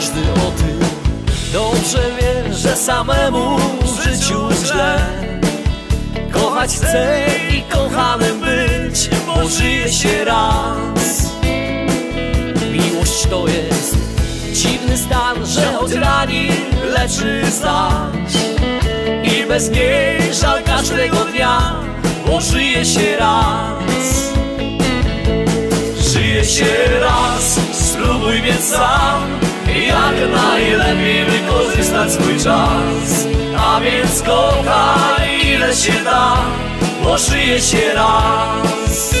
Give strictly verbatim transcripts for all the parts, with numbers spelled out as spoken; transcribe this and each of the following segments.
Każdy o tym dobrze wie, że samemu w życiu źle. Kochać chcę i kochanym być, bo żyje się raz. Miłość to jest dziwny stan, że choć rani, leczy zaś. I bez niej żal każdego dnia, bo żyje się raz. Żyje się raz, spróbuj więc sam, jak najlepiej wykorzystać swój czas. A więc kochaj ile się da, bo żyje się raz.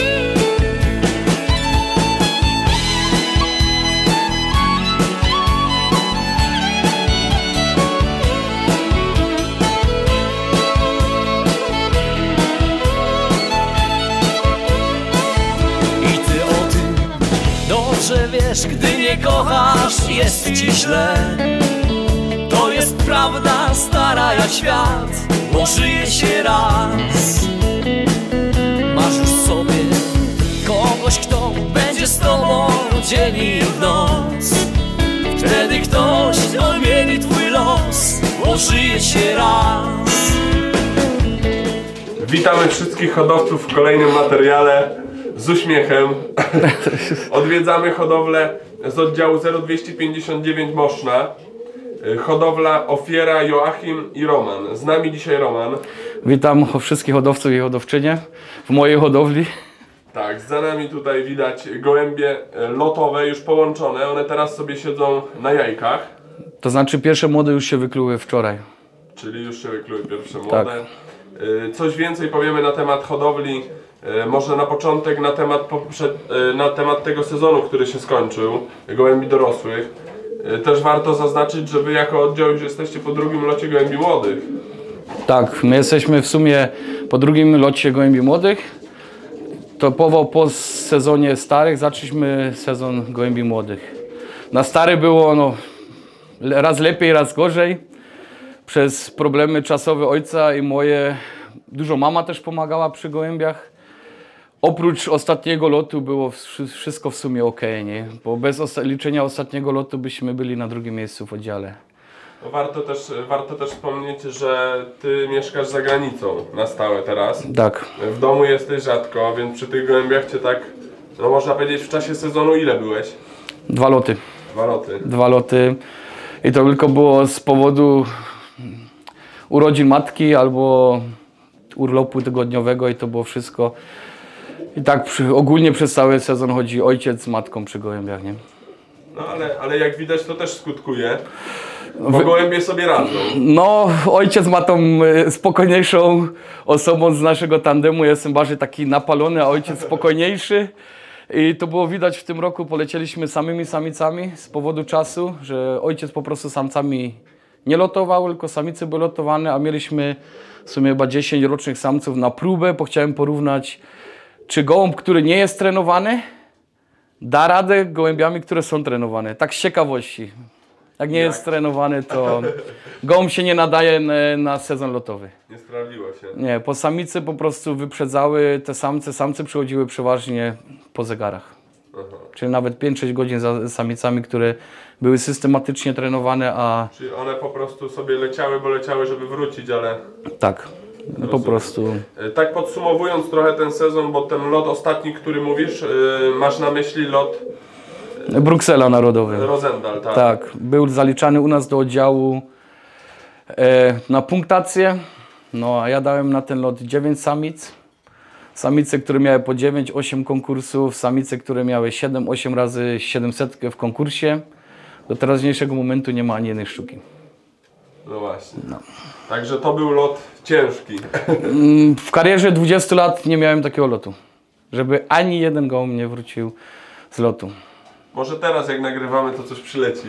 I ty o tym dobrze wiesz, gdy nie kochasz, jest ci źle. To jest prawda stara jak świat, bo żyje się raz. Masz już w sobie kogoś, kto będzie z tobą dzień i w noc. Wtedy ktoś odmieni twój los, bo żyje się raz. Witamy wszystkich hodowców w kolejnym materiale z uśmiechem. Odwiedzamy hodowlę z oddziału zero dwieście pięćdziesiąt dziewięć Moszna. Hodowla Ofiera, Joachim i Roman. Z nami dzisiaj Roman. Witam wszystkich hodowców i hodowczynie w mojej hodowli. Tak, za nami tutaj widać gołębie lotowe, już połączone. One teraz sobie siedzą na jajkach. To znaczy pierwsze młode już się wykluły wczoraj. Czyli już się wykluły pierwsze młode. Tak. Coś więcej powiemy na temat hodowli. Może na początek na temat, na temat tego sezonu, który się skończył, gołębi dorosłych. Też warto zaznaczyć, że wy jako oddział już jesteście po drugim locie gołębi młodych. Tak, my jesteśmy w sumie po drugim locie gołębi młodych. Topowo po sezonie starych zaczęliśmy sezon gołębi młodych. Na stary było no, raz lepiej, raz gorzej. Przez problemy czasowe ojca i moje, dużo mama też pomagała przy gołębiach. Oprócz ostatniego lotu było wszystko w sumie ok, nie? Bo bez osta liczenia ostatniego lotu byśmy byli na drugim miejscu w oddziale. No warto też, warto też wspomnieć, że ty mieszkasz za granicą na stałe teraz. Tak. W domu jesteś rzadko, więc przy tych gołębiach cię tak, no można powiedzieć, w czasie sezonu ile byłeś? Dwa loty. Dwa loty. Dwa loty. I to tylko było z powodu urodzin matki albo urlopu tygodniowego i to było wszystko. I tak przy, ogólnie przez cały sezon chodzi ojciec z matką przy gołębiach, nie? No ale, ale jak widać to też skutkuje, bo Wy... gołębie sobie radzą. No, ojciec ma tą spokojniejszą osobą z naszego tandemu, jestem bardziej taki napalony, a ojciec spokojniejszy. I to było widać w tym roku, polecieliśmy samymi samicami z powodu czasu, że ojciec po prostu samcami nie lotował, tylko samice były lotowane, a mieliśmy w sumie chyba dziesięć rocznych samców na próbę, bo chciałem porównać, czy gołąb, który nie jest trenowany, da radę gołębiami, które są trenowane. Tak z ciekawości. Jak nie Jak? jest trenowany, to gołąb się nie nadaje na sezon lotowy. Nie sprawdziło się. Nie, po samicy po prostu wyprzedzały te samce. Samce przychodziły przeważnie po zegarach. Aha. Czyli nawet pięć sześć godzin za samicami, które były systematycznie trenowane, a... Czyli one po prostu sobie leciały, bo leciały, żeby wrócić, ale... Tak. No po prostu. Tak podsumowując trochę ten sezon, bo ten lot ostatni, który mówisz, yy, masz na myśli lot... Yy, Bruksela Narodowy. Rosendal, tak. Tak, był zaliczany u nas do oddziału e, na punktację. No a ja dałem na ten lot dziewięć samic. Samice, które miały po dziewięć osiem konkursów, samice, które miały siedem osiem razy siedemset w konkursie. Do teraźniejszego momentu nie ma ani jednej sztuki. No właśnie. No. Także to był lot ciężki. W karierze dwudziestu lat nie miałem takiego lotu, żeby ani jeden gołąb nie wrócił z lotu. Może teraz jak nagrywamy, to coś przyleci.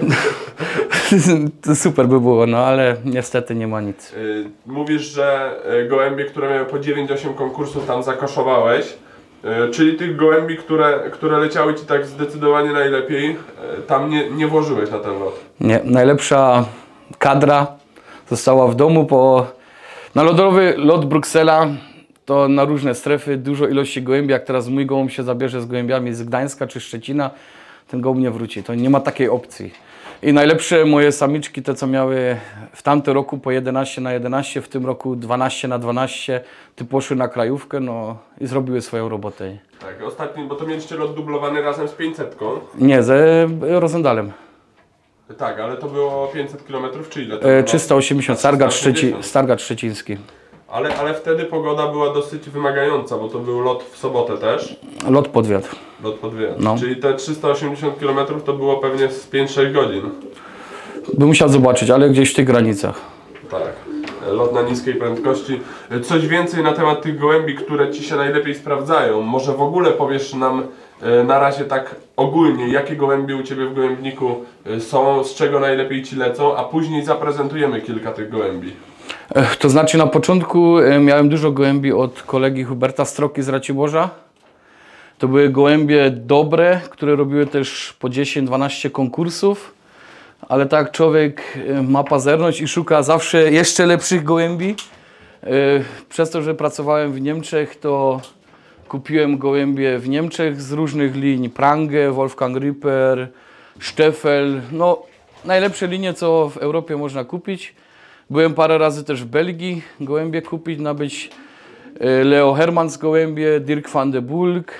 To super by było, no ale niestety nie ma nic. Mówisz, że gołębie, które miały po dziewięć osiem konkursów tam zakoszowałeś. Czyli tych gołębi, które, które leciały ci tak zdecydowanie najlepiej, tam nie, nie włożyłeś na ten lot? Nie, najlepsza kadra została w domu, bo na lodowy lot Bruksela to na różne strefy, dużo ilości gołębi. Jak teraz mój gołąb się zabierze z gołębiami z Gdańska czy Szczecina, ten gołąb nie wróci. To nie ma takiej opcji. I najlepsze moje samiczki, te co miały w tamtym roku po jedenaście na jedenaście, w tym roku dwanaście na dwanaście, ty poszły na krajówkę, no i zrobiły swoją robotę. Tak, ostatni, bo to mieliście lot dublowany razem z pięćsetką. Nie, ze Rosendalem. Tak, ale to było pięćset kilometrów, czy ile? To E, było? trzysta osiemdziesiąt, Stargard, Szczeci, Stargard Szczeciński. Ale, ale wtedy pogoda była dosyć wymagająca, bo to był lot w sobotę też. Lot pod wiatr. Lot pod wiatr. No. Czyli te trzysta osiemdziesiąt kilometrów to było pewnie z pięć sześć godzin. Bym musiał zobaczyć, ale gdzieś w tych granicach. Tak. Lot na niskiej prędkości. Coś więcej na temat tych gołębi, które Ci się najlepiej sprawdzają. Może w ogóle powiesz nam e, na razie tak ogólnie, jakie gołębie u Ciebie w gołębniku e, są, z czego najlepiej Ci lecą, a później zaprezentujemy kilka tych gołębi. Ech, to znaczy na początku e, miałem dużo gołębi od kolegi Huberta Stroki z Raciborza. To były gołębie dobre, które robiły też po dziesięć dwanaście konkursów. Ale tak człowiek e, ma pazerność i szuka zawsze jeszcze lepszych gołębi. E, przez to, że pracowałem w Niemczech, to kupiłem gołębie w Niemczech z różnych linii. Prange, Wolfgang Ripper, Steffel. No, najlepsze linie, co w Europie można kupić. Byłem parę razy też w Belgii gołębie kupić, nabyć e, Leo Hermans gołębie, Dirk van de Bulk.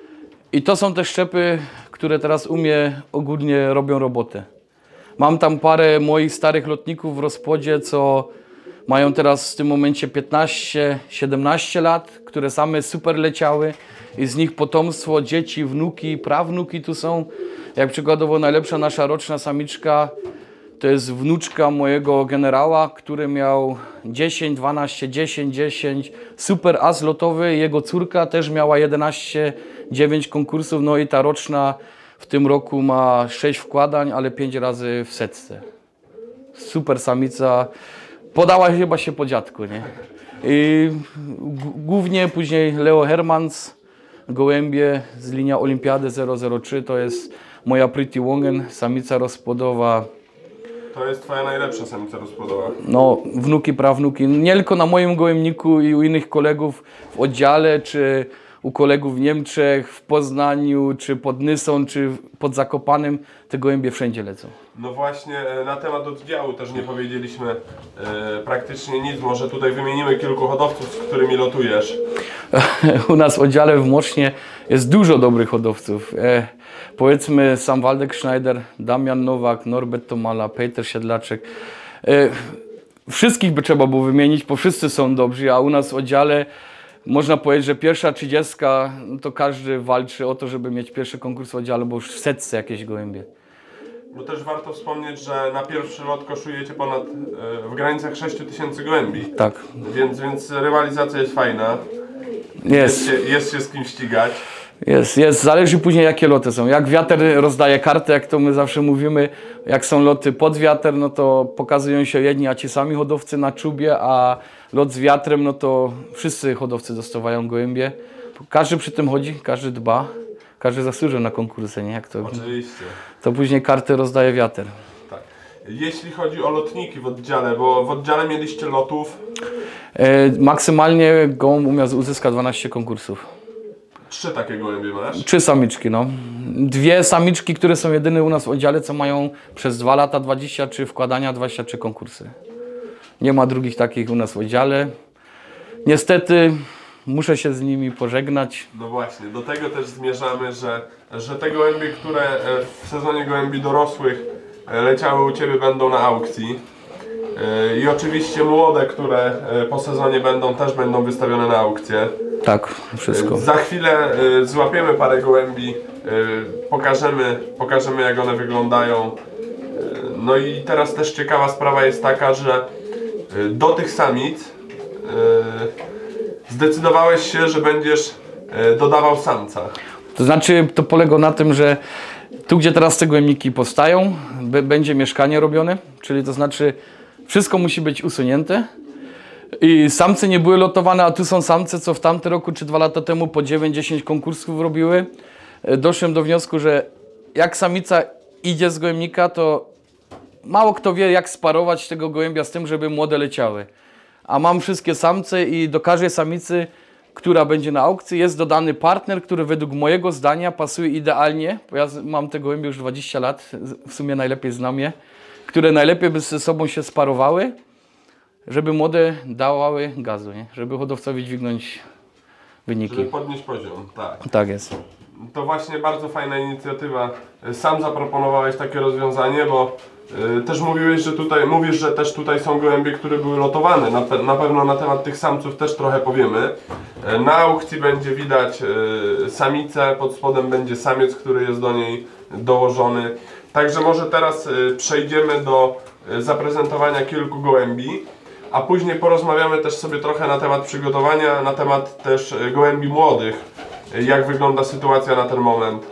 I to są te szczepy, które teraz u mnie ogólnie robią robotę. Mam tam parę moich starych lotników w rozpłodzie, co mają teraz w tym momencie piętnaście siedemnaście lat, które same super leciały i z nich potomstwo, dzieci, wnuki, prawnuki tu są. Jak przykładowo najlepsza nasza roczna samiczka to jest wnuczka mojego generała, który miał dziesięć dwanaście, dziesięć dziesięć, super as lotowy. Jego córka też miała jedenaście dziewięć konkursów, no i ta roczna w tym roku ma sześć wkładań, ale pięć razy w setce. Super samica. Podała chyba się po dziadku, nie? I głównie później Leo Hermans, gołębie z linii Olimpiady zero zero trzy, to jest moja Pretty Wongen, samica rozpłodowa. To jest Twoja najlepsza samica rozpłodowa. No, wnuki, prawnuki, nie tylko na moim gołębniku i u innych kolegów w oddziale, czy u kolegów w Niemczech, w Poznaniu, czy pod Nysą, czy pod Zakopanem, te gołębie wszędzie lecą. No właśnie, e, na temat oddziału też nie powiedzieliśmy e, praktycznie nic. Może tutaj wymienimy kilku hodowców, z którymi lotujesz. U nas w oddziale w Mosznie jest dużo dobrych hodowców. E, powiedzmy sam Waldek Schneider, Damian Nowak, Norbert Tomala, Peter Siedlaczek. E, wszystkich by trzeba było wymienić, bo wszyscy są dobrzy, a u nas w oddziale można powiedzieć, że pierwsza trzydziestka, to każdy walczy o to, żeby mieć pierwszy konkurs w oddziale, bo już w setce jakieś gołębie. Bo też warto wspomnieć, że na pierwszy lot koszujecie ponad e, w granicach sześć tysięcy gołębi. Tak. Więc, więc rywalizacja jest fajna. Jest. Jest się, jest się z kim ścigać. Jest, jest. Zależy później jakie loty są. Jak wiatr rozdaje kartę, jak to my zawsze mówimy, jak są loty pod wiatr, no to pokazują się jedni, a ci sami hodowcy na czubie, a lot z wiatrem, no to wszyscy hodowcy dostawają gołębie. Każdy przy tym chodzi, każdy dba, każdy zasłużył na konkursy, nie? Jak to, Oczywiście. to później karty rozdaje wiatr. Tak. Jeśli chodzi o lotniki w oddziale, bo w oddziale mieliście lotów. E, maksymalnie gołąb umiał uzyskać dwanaście konkursów. Trzy takie gołębie masz? Trzy samiczki, no. Dwie samiczki, które są jedyne u nas w oddziale, co mają przez dwa lata dwadzieścia trzy wkładania, dwadzieścia trzy konkursy. Nie ma drugich takich u nas w oddziale. Niestety muszę się z nimi pożegnać. No właśnie, do tego też zmierzamy, że, że te gołębie, które w sezonie gołębi dorosłych leciały u Ciebie, będą na aukcji. I oczywiście młode, które po sezonie będą, też będą wystawione na aukcję. Tak, wszystko. Za chwilę złapiemy parę gołębi, pokażemy, pokażemy jak one wyglądają. No i teraz też ciekawa sprawa jest taka, że do tych samic zdecydowałeś się, że będziesz dodawał samca. To znaczy, to polega na tym, że tu, gdzie teraz te gołębniki powstają, będzie mieszkanie robione, czyli to znaczy wszystko musi być usunięte i samce nie były lotowane, a tu są samce, co w tamtym roku czy dwa lata temu po dziewięć dziesięć konkursów robiły. Doszłem do wniosku, że jak samica idzie z gołębnika, to mało kto wie, jak sparować tego gołębia z tym, żeby młode leciały. A mam wszystkie samce i do każdej samicy która będzie na aukcji. Jest dodany partner, który według mojego zdania pasuje idealnie, bo ja mam te gołębie już dwadzieścia lat, w sumie najlepiej znam je, które najlepiej by ze sobą się sparowały, żeby młode dawały gazu, nie? Żeby hodowcowi dźwignąć wyniki. Żeby podnieść poziom, tak. Tak jest. To właśnie bardzo fajna inicjatywa. Sam zaproponowałeś takie rozwiązanie, bo y, też mówiłeś, że tutaj, mówisz, że też tutaj są gołębie, które były lotowane. Na, pe na pewno na temat tych samców też trochę powiemy. Y, na aukcji będzie widać y, samicę, pod spodem będzie samiec, który jest do niej dołożony. Także może teraz y, przejdziemy do y, zaprezentowania kilku gołębi, a później porozmawiamy też sobie trochę na temat przygotowania, na temat też y, gołębi młodych. Jak wygląda sytuacja na ten moment?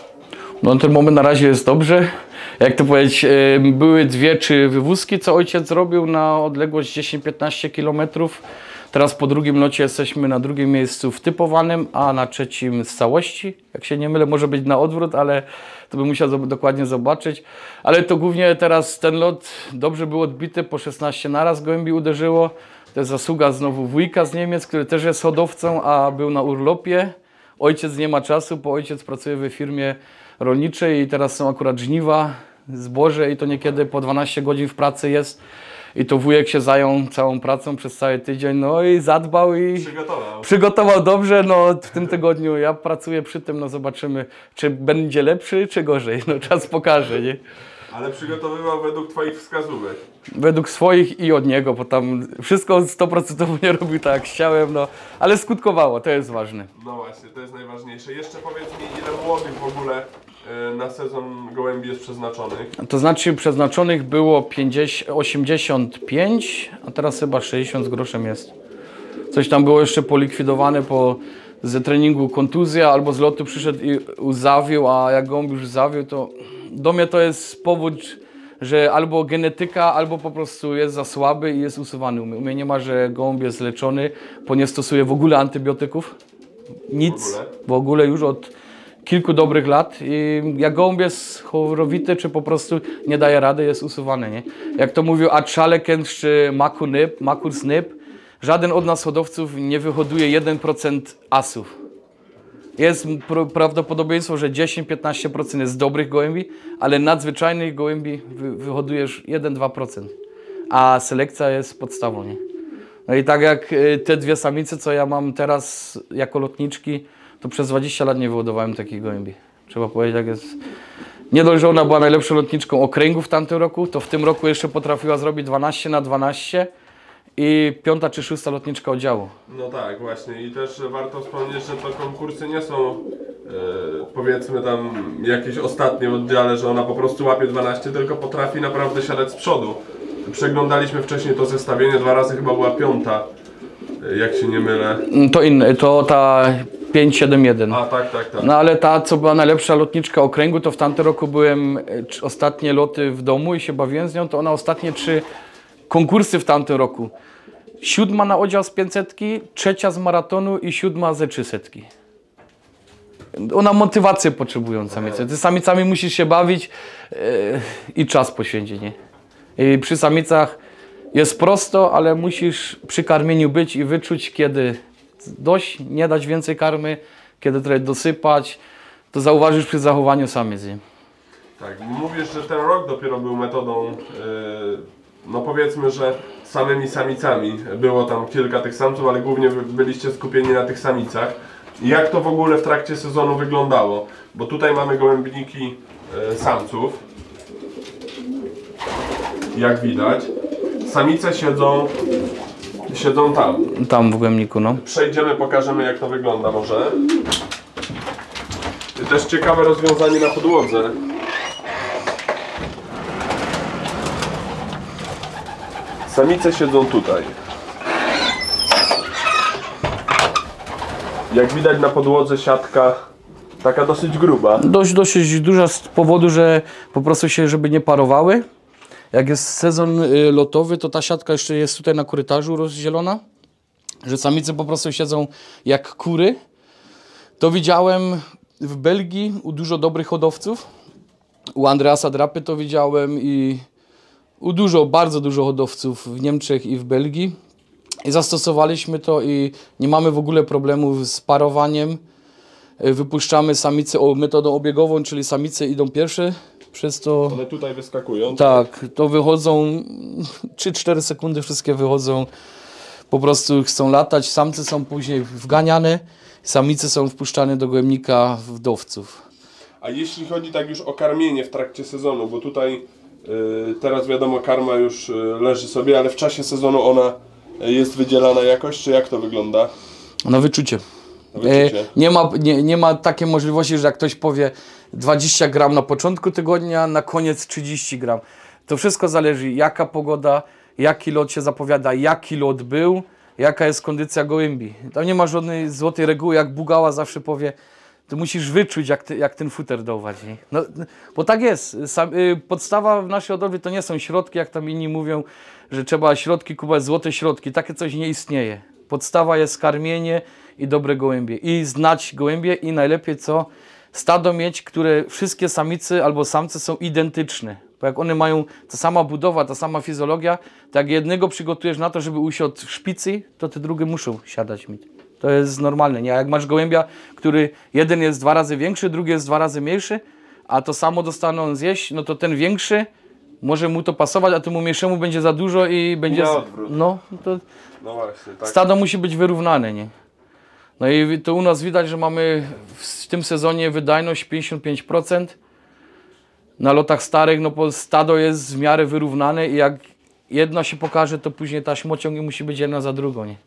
No na ten moment na razie jest dobrze. Jak to powiedzieć, były dwie trzy wywózki, co ojciec zrobił na odległość dziesięć piętnaście kilometrów. Teraz po drugim locie jesteśmy na drugim miejscu w typowanym, a na trzecim z całości. Jak się nie mylę, może być na odwrót, ale to bym musiał dokładnie zobaczyć. Ale to głównie teraz ten lot dobrze był odbity, po szesnaście naraz gołębi uderzyło. To jest zasługa znowu wujka z Niemiec, który też jest hodowcą, a był na urlopie. Ojciec nie ma czasu, bo ojciec pracuje w firmie rolniczej i teraz są akurat żniwa, zboże i to niekiedy po dwanaście godzin w pracy jest. I to wujek się zajął całą pracą przez cały tydzień, no i zadbał i Przygotował. przygotował dobrze. No w tym tygodniu ja pracuję przy tym, no zobaczymy, czy będzie lepszy, czy gorzej. No czas pokaże, nie? Ale przygotowywał według Twoich wskazówek. Według swoich i od niego, bo tam wszystko sto procent nie robił tak jak chciałem, no ale skutkowało, to jest ważne. No właśnie, to jest najważniejsze. Jeszcze powiedz mi, ile młodych w ogóle y, na sezon gołębi jest przeznaczonych? To znaczy przeznaczonych było pięćdziesiąt, osiemdziesiąt pięć, a teraz chyba sześćdziesiąt z groszem jest. Coś tam było jeszcze polikwidowane po z treningu kontuzja, albo z lotu przyszedł i zawił, a jak gołąb już zawił, to do mnie to jest powód, że albo genetyka, albo po prostu jest za słaby i jest usuwany. U mnie nie ma, że gołąb jest leczony, bo nie stosuje w ogóle antybiotyków. Nic, w ogóle, w ogóle już od kilku dobrych lat. I jak gołąb jest chorowity, czy po prostu nie daje rady, jest usuwany. Nie? Jak to mówił Aczalekent czy Makunyp, Makursnyp, żaden od nas hodowców nie wyhoduje jeden procent asów. Jest prawdopodobieństwo, że dziesięć do piętnastu procent jest dobrych gołębi, ale nadzwyczajnych gołębi wy wyhodujesz jeden do dwóch procent. A selekcja jest podstawą. Nie? No i tak jak te dwie samice, co ja mam teraz jako lotniczki, to przez dwadzieścia lat nie wyhodowałem takich gołębi. Trzeba powiedzieć, jak jest. Nie dość, że ona była najlepszą lotniczką okręgu w tamtym roku, to w tym roku jeszcze potrafiła zrobić dwanaście na dwanaście. I piąta czy szósta lotniczka oddziału. No tak, właśnie. I też warto wspomnieć, że to konkursy nie są e, powiedzmy tam jakieś ostatnie w oddziale, że ona po prostu łapie dwanaście, tylko potrafi naprawdę siadać z przodu. Przeglądaliśmy wcześniej to zestawienie, dwa razy chyba była piąta, jak się nie mylę. To inne, to ta pięć siedem jeden. A tak, tak, tak. No ale ta, co była najlepsza lotniczka okręgu, to w tamtym roku byłem ostatnie loty w domu i się bawiłem z nią, to ona ostatnie trzy konkursy w tamtym roku. Siódma na oddział z pięćsetki, trzecia z maratonu i siódma ze trzysetki. Ona motywację potrzebują samice. Ty samicami musisz się bawić yy, i czas poświęcić. Nie? I przy samicach jest prosto, ale musisz przy karmieniu być i wyczuć, kiedy dość, nie dać więcej karmy, kiedy trochę dosypać. To zauważysz przy zachowaniu samiec. Nie? Tak, mówisz, że ten rok dopiero był metodą, yy, no powiedzmy, że samymi samicami. Było tam kilka tych samców, ale głównie byliście skupieni na tych samicach. Jak to w ogóle w trakcie sezonu wyglądało? Bo tutaj mamy gołębniki yy, samców. Jak widać. Samice siedzą, siedzą tam. Tam w gołębniku, no. Przejdziemy, pokażemy, jak to wygląda może. I też ciekawe rozwiązanie na podłodze. Samice siedzą tutaj. Jak widać na podłodze siatka taka dosyć gruba. Dość, dosyć duża z powodu, że po prostu się, żeby nie parowały. Jak jest sezon lotowy, to ta siatka jeszcze jest tutaj na korytarzu rozdzielona. Że samice po prostu siedzą jak kury. To widziałem w Belgii u dużo dobrych hodowców. U Andreasa Drapy to widziałem i u dużo, bardzo dużo hodowców w Niemczech i w Belgii. I zastosowaliśmy to i nie mamy w ogóle problemów z parowaniem. Wypuszczamy samice metodą obiegową, czyli samice idą pierwsze, przez to... One tutaj wyskakują? Tak, to wychodzą, trzy cztery sekundy wszystkie wychodzą, po prostu chcą latać, samce są później wganiane, samice są wpuszczane do gołębnika wdowców. A jeśli chodzi tak już o karmienie w trakcie sezonu, bo tutaj y, teraz wiadomo karma już y, leży sobie, ale w czasie sezonu ona jest wydzielana jakoś, czy jak to wygląda? Na wyczucie. Na wyczucie. E, nie, ma, nie, nie ma takiej możliwości, że jak ktoś powie dwadzieścia gram na początku tygodnia, na koniec trzydzieści gram. To wszystko zależy jaka pogoda, jaki lot się zapowiada, jaki lot był, jaka jest kondycja gołębi. Tam nie ma żadnej złotej reguły, jak Bugała zawsze powie, ty musisz wyczuć, jak, ty, jak ten futer dawać. No, bo tak jest. Sam, y, podstawa w naszej hodowli to nie są środki, jak tam inni mówią, że trzeba środki kupować, złote środki. Takie coś nie istnieje. Podstawa jest karmienie i dobre gołębie. I znać gołębie i najlepiej co? Stado mieć, które wszystkie samice albo samce są identyczne. Bo jak one mają ta sama budowa, ta sama fizjologia, to jak jednego przygotujesz na to, żeby usiąść w szpicy, to te drugie muszą siadać mi. To jest normalne, nie? A jak masz gołębia, który jeden jest dwa razy większy, drugi jest dwa razy mniejszy, a to samo dostaną zjeść, no to ten większy może mu to pasować, a temu mniejszemu będzie za dużo i będzie... Na odwrót. No, to No właśnie, tak. stado musi być wyrównane, nie? No i to u nas widać, że mamy w tym sezonie wydajność pięćdziesiąt pięć procent. Na lotach starych, no bo stado jest w miarę wyrównane i jak jedna się pokaże, to później taśmociąg musi być jedna za drugą, nie?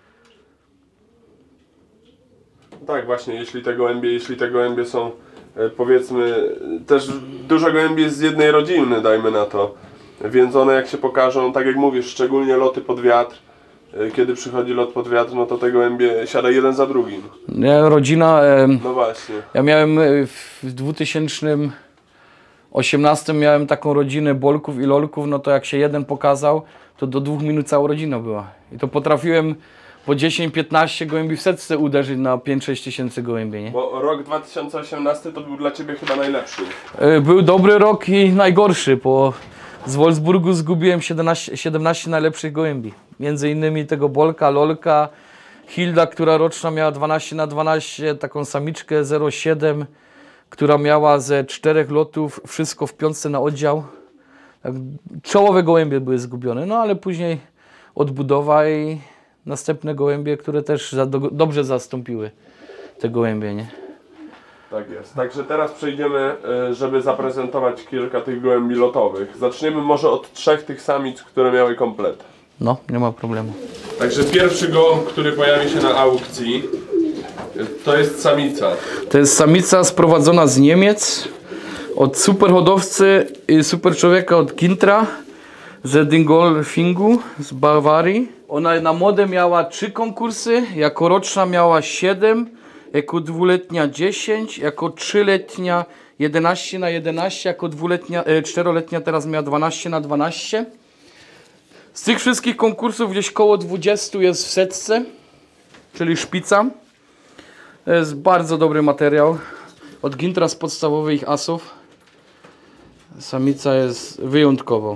Tak, właśnie, jeśli te gołębie, jeśli te gołębie są, e, powiedzmy, też dużo gołębi jest z jednej rodziny, dajmy na to. Więc one jak się pokażą, tak jak mówisz, szczególnie loty pod wiatr, e, kiedy przychodzi lot pod wiatr, no to te gołębie siada jeden za drugim. Ja, rodzina, e, No właśnie. ja miałem e, w dwa tysiące osiemnastym miałem taką rodzinę bolków i lolków, no to jak się jeden pokazał, to do dwóch minut cała rodzina była. I to potrafiłem po dziesięć piętnaście gołębi w setce uderzyć na pięć sześć tysięcy gołębi, nie? Bo rok dwa tysiące osiemnasty to był dla Ciebie chyba najlepszy. E, Był dobry rok i najgorszy, bo z Wolfsburgu zgubiłem siedemnaście, siedemnaście najlepszych gołębi. Między innymi tego bolka, lolka, Hilda, która roczna miała dwanaście na dwanaście, taką samiczkę zero siedem, która miała ze czterech lotów wszystko w piątce na oddział. Tak, czołowe gołębie były zgubione, no ale później odbudowa i następne gołębie, które też za, do, dobrze zastąpiły te gołębie, nie? Tak jest. Także teraz przejdziemy, e, żeby zaprezentować kilka tych gołębi lotowych. Zaczniemy może od trzech tych samic, które miały komplet. No, nie ma problemu. Także pierwszy gołąb, który pojawi się na aukcji, to jest samica. To jest samica sprowadzona z Niemiec od super hodowcy i super człowieka od Kintra z Dingolfingu z Bawarii. Ona na młode miała trzy konkursy, jako roczna miała siedem, jako dwuletnia dziesięć, jako trzyletnia jedenaście na jedenaście, jako dwuletnia, e, czteroletnia teraz miała dwanaście na dwanaście. Z tych wszystkich konkursów gdzieś koło dwudziestu jest w setce, czyli szpica. To jest bardzo dobry materiał. Od Gintra z podstawowych asów. Samica jest wyjątkową.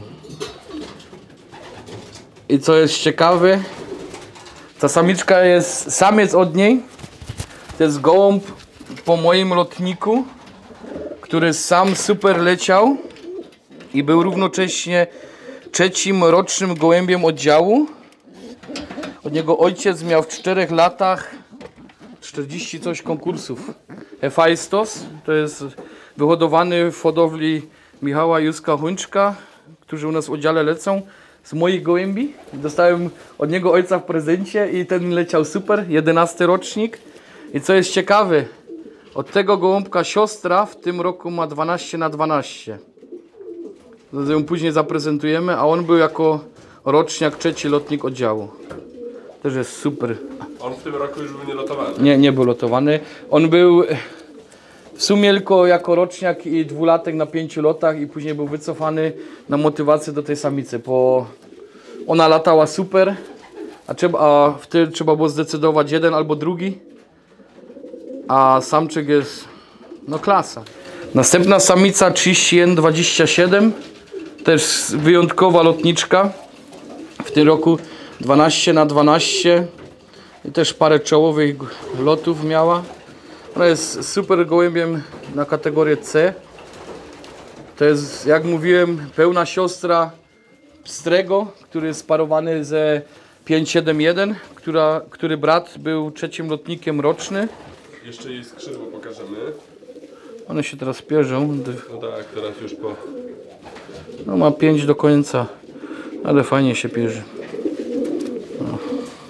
I co jest ciekawe, ta samiczka jest, samiec od niej, to jest gołąb po moim lotniku, który sam super leciał i był równocześnie trzecim rocznym gołębiem oddziału. Od niego ojciec miał w czterech latach czterdzieści coś konkursów. Hefajstos, to jest wyhodowany w hodowli Michała Józka Huńczka, którzy u nas w oddziale lecą, z moich gołębi. Dostałem od niego ojca w prezencie i ten leciał super, jedenasty rocznik. I co jest ciekawe, od tego gołąbka siostra w tym roku ma dwanaście na dwanaście. Ją później zaprezentujemy, a on był jako roczniak trzeci lotnik oddziału. Też jest super. On w tym roku już był nie lotowany. Nie, nie był lotowany. On był w sumie tylko jako roczniak i dwulatek na pięciu lotach i później był wycofany na motywację do tej samicy, bo ona latała super, a, trzeba, a wtedy trzeba było zdecydować jeden albo drugi, a samczyk jest no klasa. Następna samica trzydzieści jeden dwadzieścia siedem, też wyjątkowa lotniczka. W tym roku dwanaście na dwanaście i też parę czołowych lotów miała. Ona jest super gołębiem na kategorię C. To jest, jak mówiłem, pełna siostra pstrego, który jest sparowany ze pięć siedem jeden, która, który brat był trzecim lotnikiem roczny. Jeszcze jej skrzydło pokażemy. One się teraz pierzą. No tak, teraz już po... No ma pięć do końca, ale fajnie się pierze. No.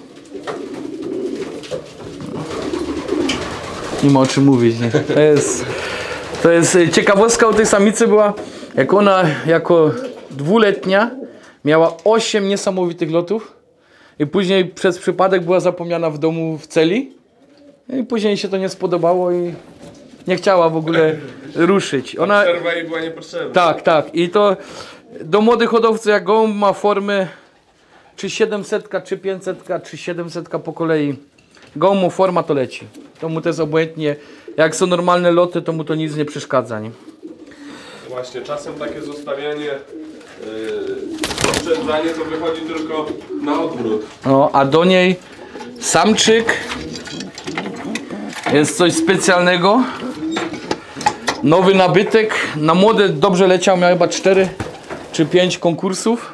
Nie ma o czym mówić, nie? To jest, to jest ciekawostka u tej samicy była, jak ona jako dwuletnia miała osiem niesamowitych lotów i później przez przypadek była zapomniana w domu w celi i później się to nie spodobało i nie chciała w ogóle ruszyć. Ona... Przerwa jej była niepotrzebna. Tak, tak. I to do młodych hodowców, jak gołąb ma formę czy siedemset, czy pięćset, czy siedemset po kolei. Gołąb mu forma, to leci. To mu to jest obojętnie. Jak są normalne loty, to mu to nic nie przeszkadza. Nie? Właśnie, czasem takie zostawianie, yy, oszczędzanie to wychodzi tylko na odwrót. No, a do niej samczyk. Jest coś specjalnego. Nowy nabytek. Na młode dobrze leciał, miał chyba cztery czy pięć konkursów.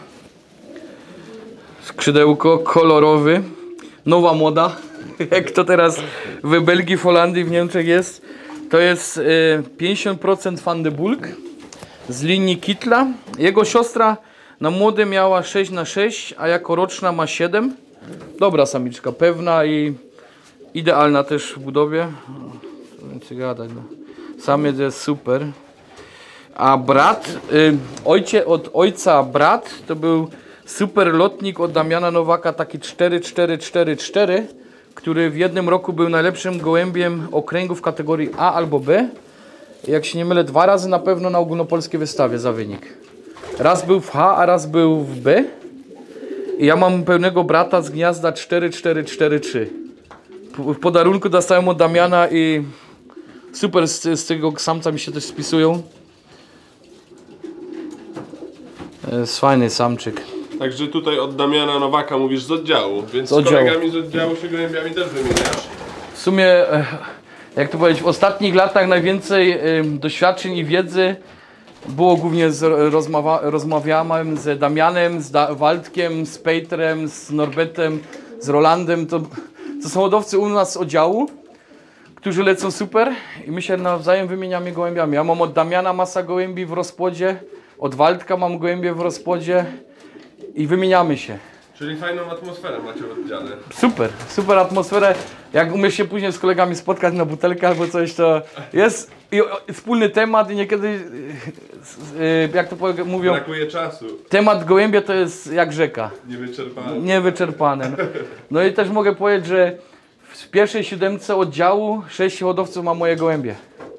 Skrzydełko kolorowy. Nowa moda. Jak to teraz w Belgii, w Holandii, w Niemczech jest. To jest y, pięćdziesiąt procent Van de Bulk z linii Kittla. Jego siostra na młode miała sześć na sześć, a jako roczna ma siedem. Dobra samiczka, pewna i idealna też w budowie. Co gadać, no. Samiec jest super. A brat, y, ojcie, od ojca brat to był super lotnik od Damiana Nowaka, taki cztery cztery cztery cztery, który w jednym roku był najlepszym gołębiem okręgu w kategorii A albo B. Jak się nie mylę, dwa razy na pewno na ogólnopolskiej wystawie za wynik. Raz był w H, a raz był w B. I ja mam pełnego brata z gniazda cztery cztery cztery trzy. W podarunku dostałem od Damiana i super z, z tego samca mi się też spisują. Jest fajny samczyk. Także tutaj od Damiana Nowaka mówisz z oddziału, więc z, Z oddziału. kolegami z oddziału się gołębiami też wymieniasz. W sumie, jak to powiedzieć, w ostatnich latach najwięcej doświadczeń i wiedzy było głównie z rozmowa, rozmawiałem z Damianem, z da Waldkiem, z Petrem, z Norbertem, z Rolandem. To, to są hodowcy u nas z oddziału, którzy lecą super i my się nawzajem wymieniamy gołębiami. Ja mam od Damiana masa gołębi w rozpłodzie, od Waldka mam gołębie w rozpłodzie i wymieniamy się. Czyli fajną atmosferę macie w oddziale. Super, super atmosferę. Jak umiesz się później z kolegami spotkać na butelkę albo coś, to jest i, i, wspólny temat i niekiedy, y, y, jak to powie, mówią, Brakuje czasu. temat gołębia to jest jak rzeka. Niewyczerpany. Niewyczerpany. No. No i też mogę powiedzieć, że w pierwszej siódemce oddziału sześciu hodowców ma moje gołębie.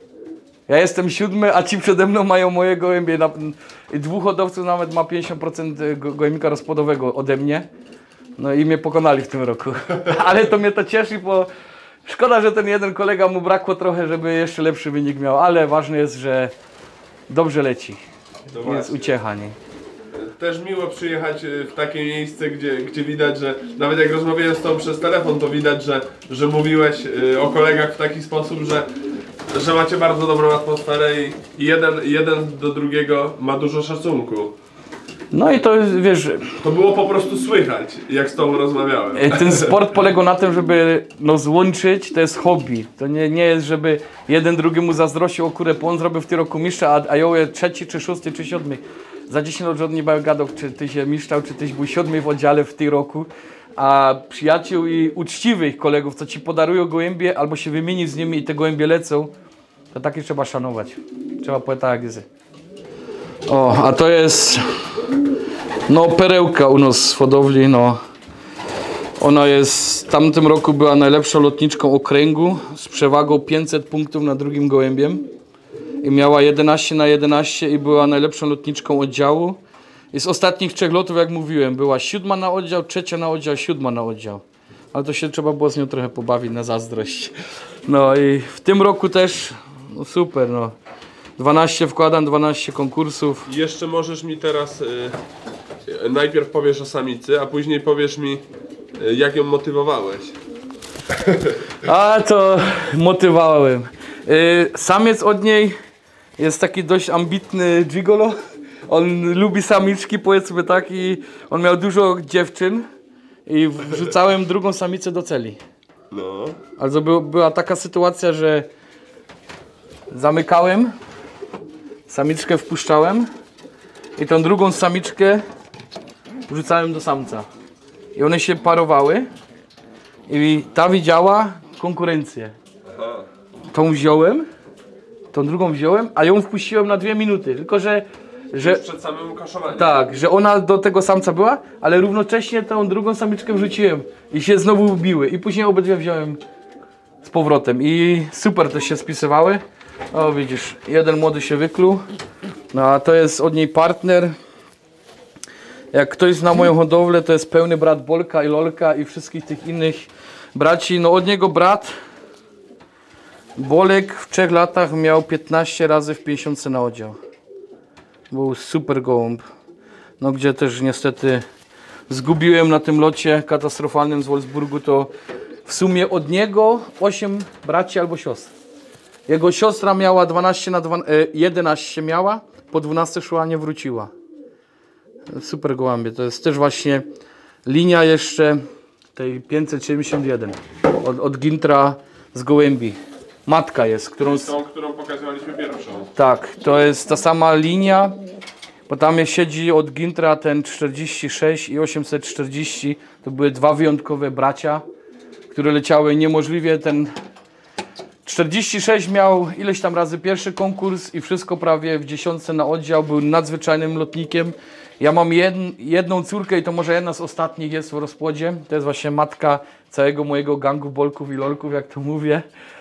Ja jestem siódmy, a ci przede mną mają moje gołębie. I dwóch hodowców nawet ma pięćdziesiąt procent gołębnika rozpłodowego ode mnie. No i mnie pokonali w tym roku. Ale to mnie to cieszy, bo szkoda, że ten jeden kolega mu brakło trochę, żeby jeszcze lepszy wynik miał. Ale ważne jest, że dobrze leci. To Jest właśnie. uciecha, nie? Też miło przyjechać w takie miejsce, gdzie, gdzie widać, że nawet jak rozmawiałem z tobą przez telefon, to widać, że, że mówiłeś o kolegach w taki sposób, że że macie bardzo dobrą atmosferę i jeden, jeden do drugiego ma dużo szacunku. No i to jest, wiesz, To było po prostu słychać, jak z tobą rozmawiałem. ten sport polegał na tym, żeby no, złączyć, to jest hobby. To nie, nie jest, żeby jeden drugiemu zazdrościł, o kurę, on zrobił w tym roku mistrza, a, a ja trzeci, czy szósty, czy siódmy. Za dziesięć lat nie będę gadał, czy ty się mistrzał, czy tyś był siódmy w oddziale w tym roku. A przyjaciół i uczciwych kolegów, co ci podarują gołębie, albo się wymieni z nimi i te gołębie lecą, to takich trzeba szanować. Trzeba powiedzieć tak, jak jest. O, a to jest no perełka u nas w hodowli, no. Ona jest, w tamtym roku była najlepszą lotniczką okręgu z przewagą pięćset punktów nad drugim gołębiem i miała jedenaście na jedenaście i była najlepszą lotniczką oddziału. I z ostatnich trzech lotów, jak mówiłem, była siódma na oddział, trzecia na oddział, siódma na oddział. Ale to się trzeba było z nią trochę pobawić na zazdrość. No i w tym roku też, no super, no. dwanaście wkładam, dwanaście konkursów. I jeszcze możesz mi teraz y, najpierw powiesz o samicy, a później powiesz mi, jak ją motywowałeś. A to motywowałem. Yy, samiec od niej jest taki dość ambitny gigolo. On lubi samiczki, powiedzmy tak, i on miał dużo dziewczyn i wrzucałem drugą samicę do celi. No. Also by, była taka sytuacja, że zamykałem, samiczkę wpuszczałem i tą drugą samiczkę wrzucałem do samca. I one się parowały i ta widziała konkurencję. Tą wziąłem, tą drugą wziąłem, a ją wpuściłem na dwie minuty, tylko że... że przed samym kaszowaniem. tak, że ona do tego samca była, ale równocześnie tą drugą samiczkę wrzuciłem i się znowu biły i później obydwie wziąłem z powrotem i super też się spisywały. O widzisz, jeden młody się wykluł, no a to jest od niej partner. Jak ktoś zna moją hodowlę, to jest pełny brat Bolka i Lolka i wszystkich tych innych braci. No od niego brat Bolek w trzech latach miał piętnaście razy w pięćdziesiątce na oddział. Był super gołąb. No gdzie też niestety zgubiłem na tym locie katastrofalnym z Wolfsburgu, to w sumie od niego osiem braci albo siostr. Jego siostra miała dwanaście na jedenaście miała, po dwunaście szła, nie wróciła. Super gołębie, to jest też właśnie linia jeszcze tej pięćset siedemdziesiąt jeden od, od Gintra z gołębi. Matka jest, którą... Tą, którą pokazywaliśmy pierwszą. Tak, to jest ta sama linia, bo tam siedzi od Gintra ten czterdzieści sześć i osiemset czterdzieści. To były dwa wyjątkowe bracia, które leciały niemożliwie. Ten czterdzieści sześć miał ileś tam razy pierwszy konkurs i wszystko prawie w dziesiątce na oddział. Był nadzwyczajnym lotnikiem. Ja mam jed, jedną córkę i to może jedna z ostatnich jest w rozpłodzie. To jest właśnie matka całego mojego gangu Bolków i Lolków, jak to mówię.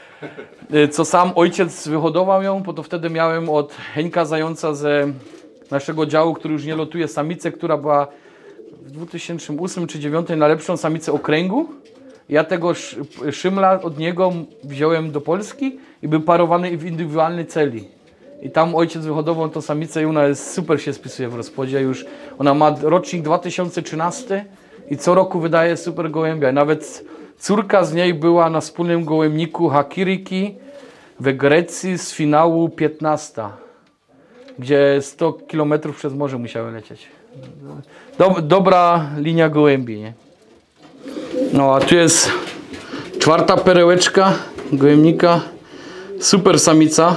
Co sam ojciec wyhodował ją, bo to wtedy miałem od Heńka Zająca ze naszego działu, który już nie lotuje, samicę, która była w dwa tysiące ósmym czy dwa tysiące dziewiątym najlepszą samicę okręgu. Ja tego szymla od niego wziąłem do Polski i był parowany w indywidualnej celi. I tam ojciec wyhodował tą samicę i ona jest, super się spisuje w rozpłodzie już. Ona ma rocznik dwa tysiące trzynasty i co roku wydaje super gołębia. Nawet córka z niej była na wspólnym gołębniku Hakiriki we Grecji z finału piętnaście, gdzie sto kilometrów przez morze musiały lecieć. Dob dobra linia gołębi, nie? No a tu jest czwarta perełeczka gołębnika. Super samica,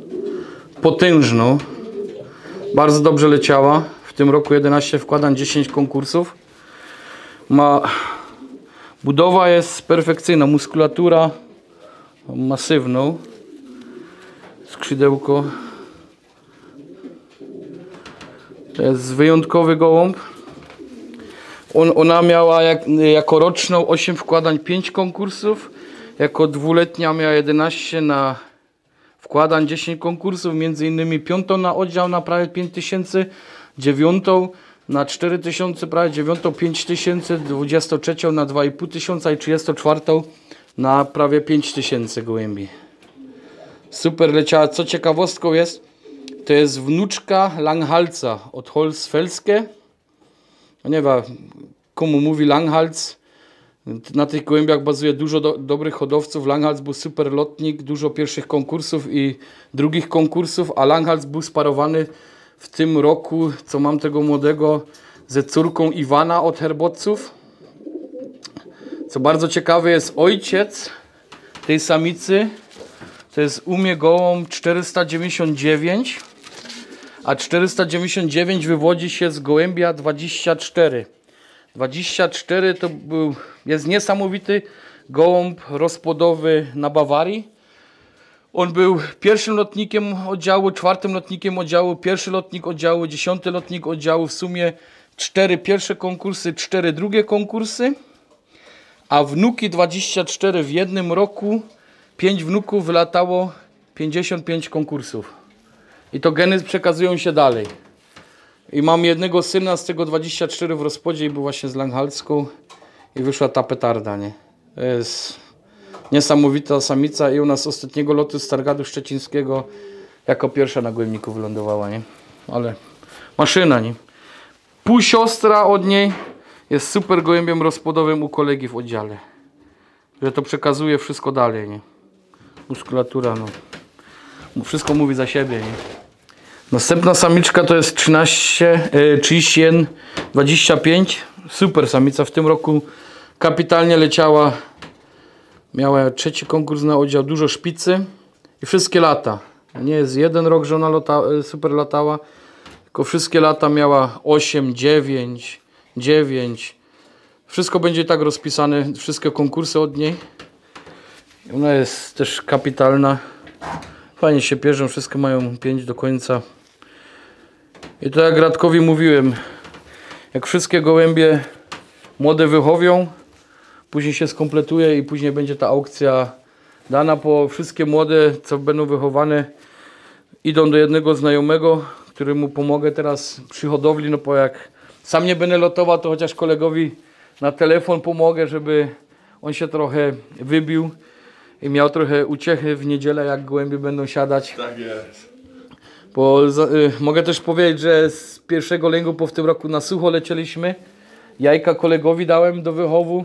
potężną. Bardzo dobrze leciała. W tym roku jedenaście wkładań, dziesięć konkursów. Ma... Budowa jest perfekcyjna, muskulatura masywną, skrzydełko. To jest wyjątkowy gołąb. On, ona miała jak, jako roczną osiem wkładań, pięć konkursów, jako dwuletnia miała jedenaście na wkładań, dziesięć konkursów, między innymi piątą na oddział na prawie pięć tysięcy, dziewiątą na cztery tysiące, prawie dziewiątą pięć tysięcy, dwudziestą trzecią na dwa i pół tysiąca i trzydziestą czwartą na prawie pięć tysięcy gołębi. Super leciała. Co ciekawostką jest, to jest wnuczka Langhalsa od Holzfelskie. Nie wiem, komu mówi Langhals. Na tych gołębiach bazuje dużo do, dobrych hodowców. Langhals był super lotnik, dużo pierwszych konkursów i drugich konkursów, a Langhals był sparowany w tym roku, co mam tego młodego, ze córką Iwana od Herboców. Co bardzo ciekawe, jest ojciec tej samicy. To jest Umie gołąb czterysta dziewięćdziesiąt dziewięć, a czterysta dziewięćdziesiąt dziewięć wywodzi się z gołębia dwadzieścia cztery. dwadzieścia cztery to był, jest niesamowity gołąb rozpłodowy na Bawarii. On był pierwszym lotnikiem oddziału, czwartym lotnikiem oddziału, pierwszy lotnik oddziału, dziesiąty lotnik oddziału. W sumie cztery pierwsze konkursy, cztery drugie konkursy. A wnuki dwadzieścia cztery w jednym roku, pięć wnuków wylatało pięćdziesiąt pięć konkursów. I to geny przekazują się dalej. I mam jednego syna z tego dwadzieścia cztery w rozpodzie i był właśnie z Langhalską i wyszła ta petarda, nie? To jest niesamowita samica i u nas z ostatniego lotu z Targadu Szczecińskiego jako pierwsza na gołębniku wylądowała, nie? Ale maszyna, nie? Półsiostra od niej jest super gołębiem rozpłodowym u kolegi w oddziale. Że to przekazuje wszystko dalej, nie? Muskulatura, no. Wszystko mówi za siebie, nie? Następna samiczka to jest trzynaście, trzydzieści jeden, dwadzieścia pięć. Super samica, w tym roku kapitalnie leciała. Miała trzeci konkurs na oddział, dużo szpicy i wszystkie lata. Nie jest jeden rok, że ona lata, super latała, tylko wszystkie lata miała osiem, dziewięć, dziewięć. Wszystko będzie tak rozpisane, wszystkie konkursy od niej. Ona jest też kapitalna. Fajnie się pierzą, wszystkie mają pięć do końca. I to jak Radkowi mówiłem, jak wszystkie gołębie młode wychowią, później się skompletuje i później będzie ta aukcja dana, po wszystkie młode, co będą wychowane, idą do jednego znajomego, któremu pomogę teraz przy hodowli, no bo jak sam nie będę lotował, to chociaż kolegowi na telefon pomogę, żeby on się trochę wybił i miał trochę uciechy w niedzielę, jak gołębie będą siadać. Tak jest. Bo y, mogę też powiedzieć, że z pierwszego lęgu po w tym roku na sucho lecieliśmy. Jajka kolegowi dałem do wychowu.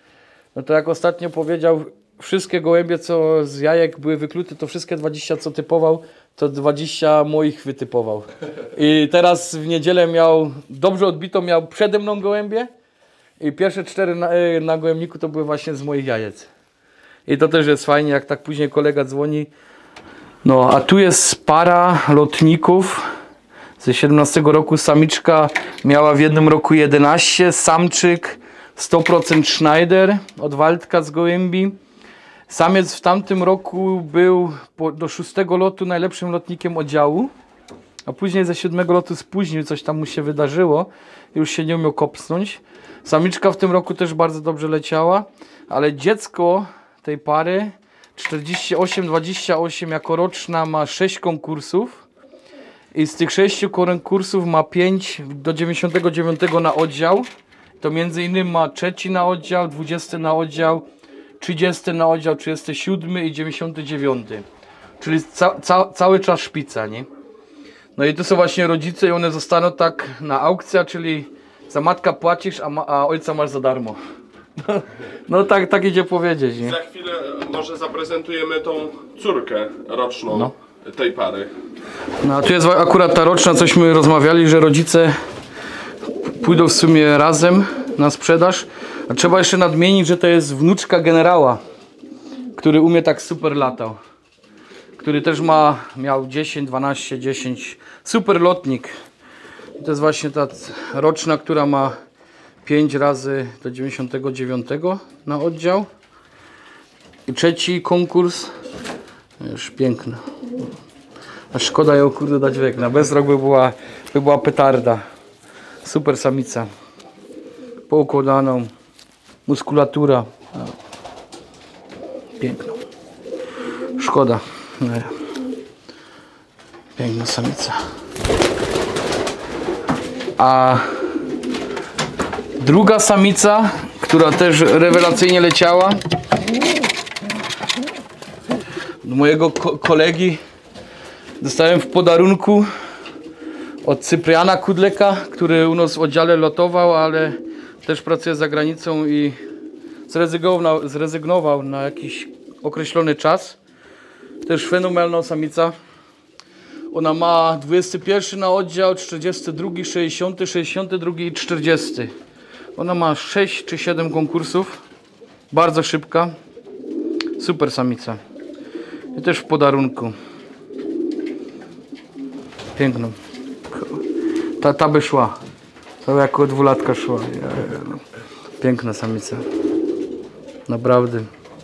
No to jak ostatnio powiedział, wszystkie gołębie, co z jajek były wyklute, to wszystkie dwadzieścia co typował, to dwadzieścia moich wytypował. I teraz w niedzielę miał, dobrze odbito, miał przede mną gołębie i pierwsze cztery na, na gołębniku to były właśnie z moich jajec. I to też jest fajnie, jak tak później kolega dzwoni. No, a tu jest para lotników ze siedemnastego roku. Samiczka miała w jednym roku jedenaście, samczyk sto procent Schneider od Waldka z gołębi. Samiec w tamtym roku był po, do szóstego lotu najlepszym lotnikiem oddziału, a później ze siódmego lotu spóźnił, coś tam mu się wydarzyło, już się nie umiał kopsnąć. Samiczka w tym roku też bardzo dobrze leciała, ale dziecko tej pary czterdzieści osiem dwadzieścia osiem jako roczna ma sześć konkursów i z tych sześciu konkursów ma pięć do dziewięćdziesiątego dziewiątego na oddział. To między innymi ma trzeci na oddział, dwudziesty na oddział, trzydziesty na oddział, trzydziesty siódmy i dziewięćdziesiąty dziewiąty. Czyli ca ca cały czas szpica, nie? No i to są właśnie rodzice i one zostaną tak na aukcja, czyli za matka płacisz, a, ma a ojca masz za darmo. No, no tak, tak idzie powiedzieć, nie? Za chwilę może zaprezentujemy tą córkę roczną No. tej pary. No a tu jest akurat ta roczna, cośmy rozmawiali, że rodzice pójdą w sumie razem na sprzedaż. A trzeba jeszcze nadmienić, że to jest wnuczka generała, który umie tak super latał. Który też ma, miał dziesięć, dwanaście, dziesięć. Super lotnik. I to jest właśnie ta roczna, która ma pięć razy do dziewięćdziesiątego dziewiątego na oddział. I trzeci konkurs. Już piękny. A szkoda ją kurde dać wiek. Na bezrok by była, by była petarda. Super samica. Poukładaną. Muskulatura. No. Piękna. Szkoda. No. Piękna samica. A druga samica, która też rewelacyjnie leciała, do mojego ko kolegi dostałem w podarunku od Cypriana Kudleka, który u nas w oddziale lotował, ale też pracuje za granicą i zrezygnował, zrezygnował na jakiś określony czas. Też fenomenalna samica. Ona ma dwudziesty pierwszy na oddział, czterdziesty drugi, sześćdziesiąty, sześćdziesiąty drugi i czterdziesty. Ona ma sześć czy siedem konkursów. Bardzo szybka. Super samica. I też w podarunku. Piękną. Ta, ta by szła. To jako dwulatka szła. Piękna samica. Naprawdę.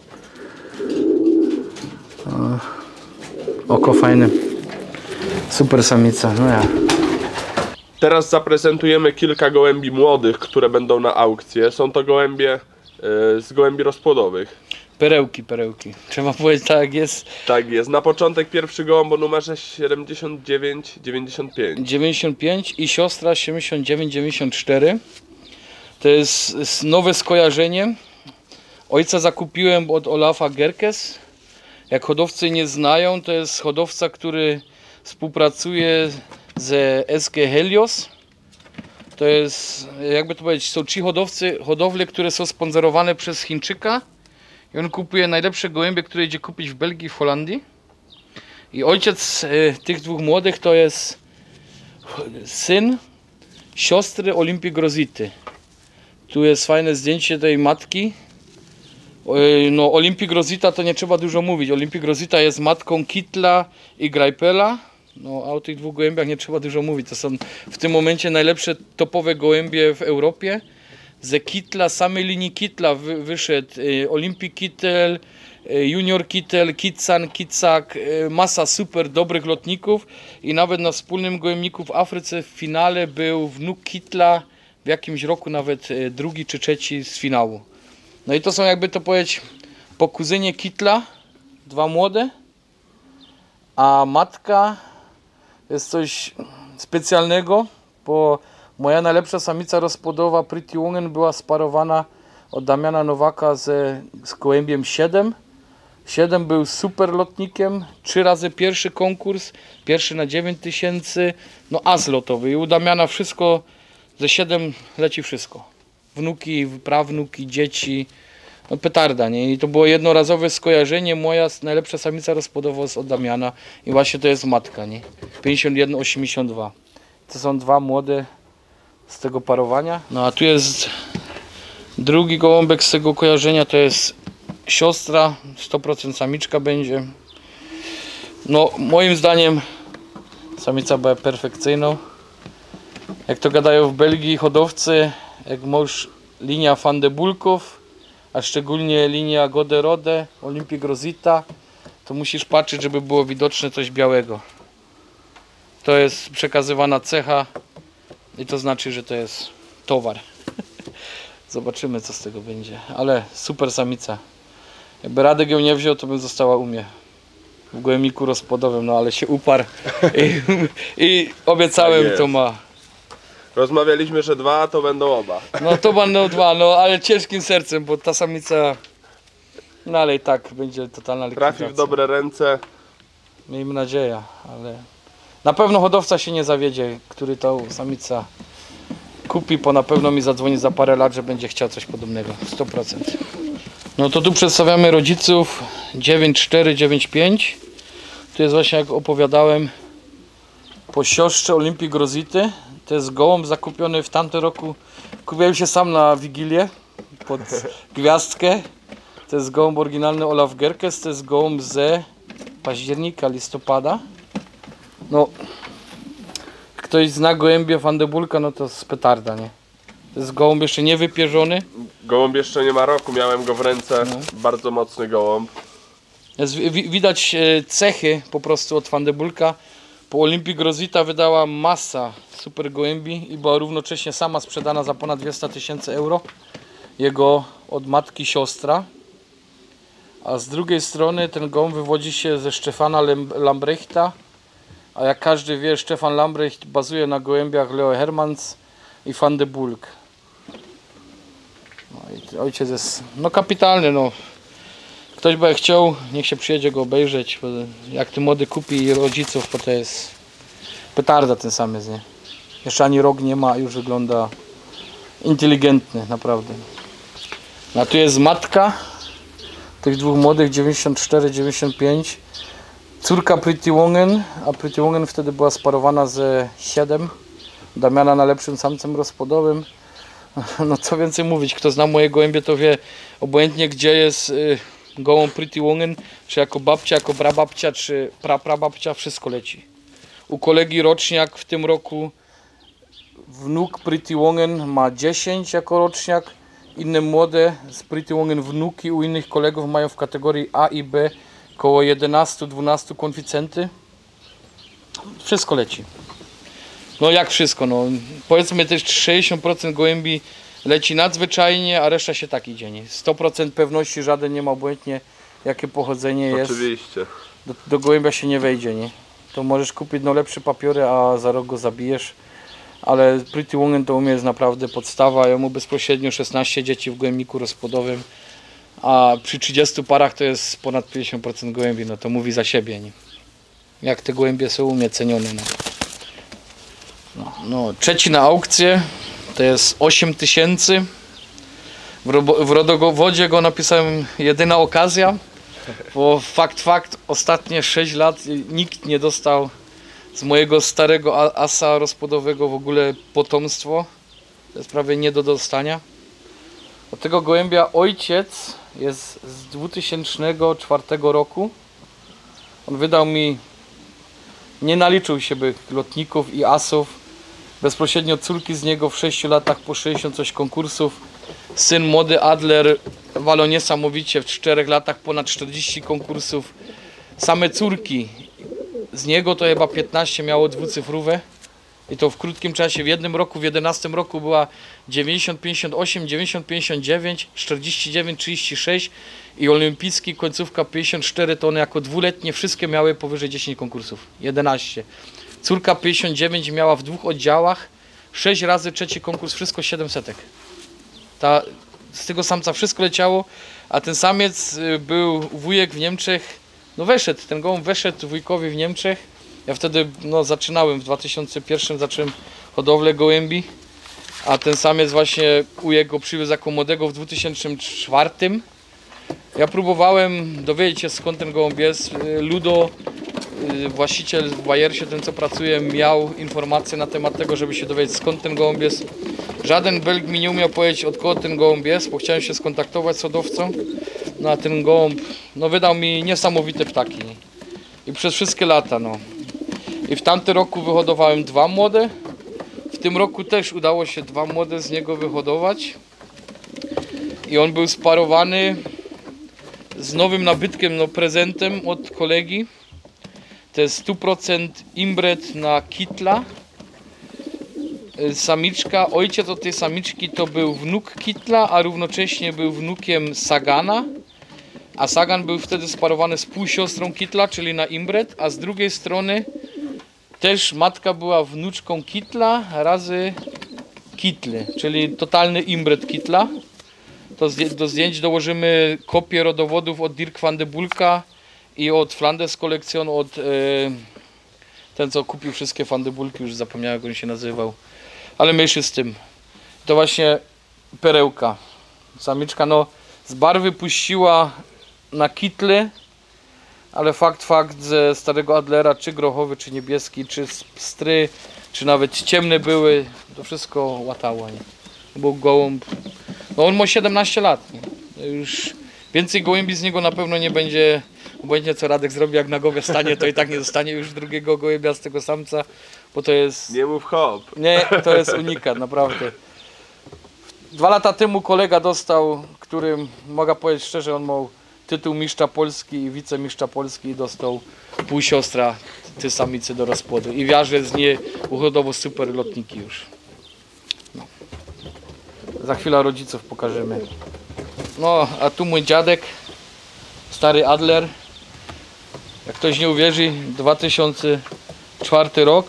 Oko fajne. Super samica. No ja. Teraz zaprezentujemy kilka gołębi młodych, które będą na aukcję. Są to gołębie y, z gołębi rozpłodowych. Perełki, perełki. Trzeba powiedzieć tak jak jest. Tak jest. Na początek pierwszy gołąb o numerze siedemdziesiąt dziewięć dziewięćdziesiąt pięć. dziewięćdziesiąt pięć i siostra siedemdziesiąt dziewięć dziewięćdziesiąt cztery. To jest, jest nowe skojarzenie. Ojca zakupiłem od Olafa Gerkes. Jak hodowcy nie znają, to jest hodowca, który współpracuje z S G Helios. To jest, jakby to powiedzieć, są ci hodowcy, hodowle, które są sponsorowane przez Chińczyka i on kupuje najlepsze gołębie, które idzie kupić w Belgii, w Holandii. I ojciec y, tych dwóch młodych to jest syn siostry Olimpii Grozity. Tu jest fajne zdjęcie tej matki. Y, no, Olimpii Grozita to nie trzeba dużo mówić. Olimpii Grozita jest matką Kittla i Greipela. No, a o tych dwóch gołębiach nie trzeba dużo mówić. To są w tym momencie najlepsze topowe gołębie w Europie. Ze Kittla, samej linii Kittla wy, wyszedł y, Olimpii Kittel, y, Junior Kittel, Kitsan, Kitsak, y, masa super dobrych lotników i nawet na wspólnym gołębniku w Afryce w finale był wnuk Kittla, w jakimś roku nawet y, drugi czy trzeci z finału. No i to są, jakby to powiedzieć, po kuzynie Kittla, dwa młode, a matka jest coś specjalnego, bo moja najlepsza samica rozpłodowa Pretty Woman była sparowana od Damiana Nowaka ze, z gołębiem siedem. siedem był super lotnikiem, trzy razy pierwszy konkurs, pierwszy na dziewięć tysięcy, no as lotowy. I u Damiana wszystko, ze siedem leci wszystko. Wnuki, prawnuki, dzieci, no petarda, nie? I to było jednorazowe skojarzenie, moja najlepsza samica rozpłodowa jest od Damiana i właśnie to jest matka, nie? pięćdziesiąt jeden osiemdziesiąt dwa. To są dwa młode z tego parowania. No a tu jest drugi gołąbek z tego kojarzenia, to jest siostra, sto procent samiczka będzie. No moim zdaniem samica była perfekcyjną. Jak to gadają w Belgii hodowcy, jak masz linia Van de Bulków, a szczególnie linia Goderode, Olimpii Grozita, to musisz patrzeć, żeby było widoczne coś białego. To jest przekazywana cecha i to znaczy, że to jest towar. Zobaczymy, co z tego będzie. Ale super samica. Jakby Radek ją nie wziął, to by została u mnie w gołębniku rozpłodowym, no ale się uparł i, i obiecałem, Tak to ma. Rozmawialiśmy, że dwa to będą oba. No to będą dwa, no ale ciężkim sercem, bo ta samica, no ale i tak będzie totalna likwidacja. Trafi w dobre ręce. Miejmy nadzieję, ale na pewno hodowca się nie zawiedzie, który tą samica kupi, bo na pewno mi zadzwoni za parę lat, że będzie chciał coś podobnego, sto procent. No to tu przedstawiamy rodziców dziewięć cztery, dziewięć pięć. Tu jest właśnie, jak opowiadałem, po siostrze Olimpii Grozity. To jest gołąb zakupiony w tamtym roku. Kupiłem się sam na Wigilię pod gwiazdkę. To jest gołąb oryginalny Olaf Gerkes. To jest gołąb ze października, listopada. No, ktoś zna gołębie Van de Bulka, no to jest petarda, nie? To jest gołąb jeszcze nie wypierzony. Gołąb jeszcze nie ma roku, miałem go w ręce. No. Bardzo mocny gołąb. Jest, wi widać cechy po prostu od Van de Bulka. Po Olimpii Grozita wydała masa super gołębi i była równocześnie sama sprzedana za ponad dwieście tysięcy euro. Jego od matki siostra. A z drugiej strony ten gołąb wywodzi się ze Stefana Lambrechta. A jak każdy wie, Stefan Lambrecht bazuje na gołębiach Leo Hermans i Van de Bulk. No i ojciec jest no kapitalny. No. Ktoś by chciał, niech się przyjedzie go obejrzeć. Bo jak ty młody kupi rodziców, to to jest petarda ten sam jest, nie? Jeszcze ani rok nie ma, a już wygląda inteligentny, naprawdę. A tu jest matka tych dwóch młodych, dziewięćdziesiąt cztery dziewięćdziesiąt pięć. Córka Pretty Woman, a Pretty Woman wtedy była sparowana ze siedem. Damiana najlepszym samcem rozpłodowym. No co więcej mówić, kto zna moje gołębie, to wie obojętnie gdzie jest y, gołąb Pretty Woman, czy jako babcia, jako prababcia, czy praprababcia, wszystko leci. U kolegi roczniak w tym roku wnuk Pretty Woman ma dziesięć jako roczniak. Inne młode z Pretty Woman wnuki u innych kolegów mają w kategorii A i B około jedenaście dwanaście konficenty. Wszystko leci. No jak wszystko, no powiedzmy też sześćdziesiąt procent gołębi leci nadzwyczajnie, a reszta się tak idzie, nie? sto procent pewności żaden nie ma, obojętnie jakie pochodzenie jest. Oczywiście. Do, do gołębia się nie wejdzie, nie? To możesz kupić no lepsze papiery, a za rok go zabijesz. Ale Pretty Woman to u mnie jest naprawdę podstawa. Ja mu bezpośrednio szesnaście dzieci w gołębniku rozpłodowym, a przy trzydziestu parach to jest ponad pięćdziesiąt procent gołębi, no to mówi za siebie, nie? Jak te gołębie są u mnie cenione, no. No, no, trzeci na aukcję to jest osiem tysięcy. W, w rodowodzie go napisałem jedyna okazja, bo fakt, fakt, ostatnie sześć lat nikt nie dostał z mojego starego asa rozpłodowego w ogóle potomstwo. To jest prawie nie do dostania. Od tego gołębia ojciec jest z dwa tysiące czwartego roku. On wydał mi, nie naliczył się by lotników i asów. Bezpośrednio córki z niego w sześciu latach po sześćdziesiąt coś konkursów. Syn młody Adler walał niesamowicie, w czterech latach ponad czterdzieści konkursów. Same córki z niego to chyba piętnaście miało dwucyfrowe. I to w krótkim czasie, w jednym roku, w jedenastym roku była dziewięćdziesiąt pięćdziesiąt osiem, dziewięćdziesiąt pięćdziesiąt dziewięć, czterdzieści dziewięć trzydzieści sześć i olimpijski końcówka pięćdziesiąt cztery tony jako dwuletnie, wszystkie miały powyżej dziesięć konkursów, jedenaście. Córka pięćdziesiąt dziewięć miała w dwóch oddziałach, sześć razy trzeci konkurs, wszystko siedemsetek. Ta, z tego samca wszystko leciało, a ten samiec był wujek w Niemczech, no weszedł, ten gołąb weszedł wujkowi w Niemczech. Ja wtedy no, zaczynałem, w dwa tysiące pierwszym zacząłem hodowlę gołębi, a ten samiec właśnie wujek go przywiózł jako młodego w dwa tysiące czwartym. Ja próbowałem dowiedzieć się, skąd ten gołąb jest. Ludo, właściciel w Bayersie, ten co pracuje, miał informacje na temat tego, żeby się dowiedzieć, skąd ten gołąb jest. Żaden Belg mi nie umiał powiedzieć, od kogo ten gołąb jest, bo chciałem się skontaktować z hodowcą. No a ten gołąb no, wydał mi niesamowite ptaki. I przez wszystkie lata, no. I w tamtym roku wyhodowałem dwa młode. W tym roku też udało się dwa młode z niego wyhodować. I on był sparowany z nowym nabytkiem, no prezentem od kolegi. To jest sto procent imbret na kitla. Samiczka, ojciec od tej samiczki to był wnuk kitla, a równocześnie był wnukiem Sagana. A Sagan był wtedy sparowany z półsiostrą kitla, czyli na imbret, a z drugiej strony też matka była wnuczką kitla razy kitly, czyli totalny imbret kitla. To do zdjęć dołożymy kopię rodowodów od Dirk van de Bulka i od Flanders Collection, od e, ten co kupił wszystkie van de Bulki, już zapomniałem jak on się nazywał. Ale mniejszy z tym. To właśnie perełka. Samiczka no z barwy puściła na kitle, ale fakt, fakt ze starego Adlera, czy grochowy, czy niebieski, czy stry, czy nawet ciemne były, to wszystko łatało, nie? Był gołąb, no on ma siedemnaście lat, nie? Już więcej gołębi z niego na pewno nie będzie, obojętnie co Radek zrobi, jak na głowie stanie, to i tak nie dostanie już drugiego gołębia z tego samca, bo to jest... Nie mów hop. Nie, to jest unikat, naprawdę. Dwa lata temu kolega dostał, którym, mogę powiedzieć szczerze, on miał tytuł mistrza Polski i wicemistrza Polski i dostał półsiostra tej samicy do rozpłodu. I wiarze z niej uhodowo super lotniki już. No. Za chwilę rodziców pokażemy. No, a tu mój dziadek, stary Adler. Jak ktoś nie uwierzy, dwa tysiące czwarty rok.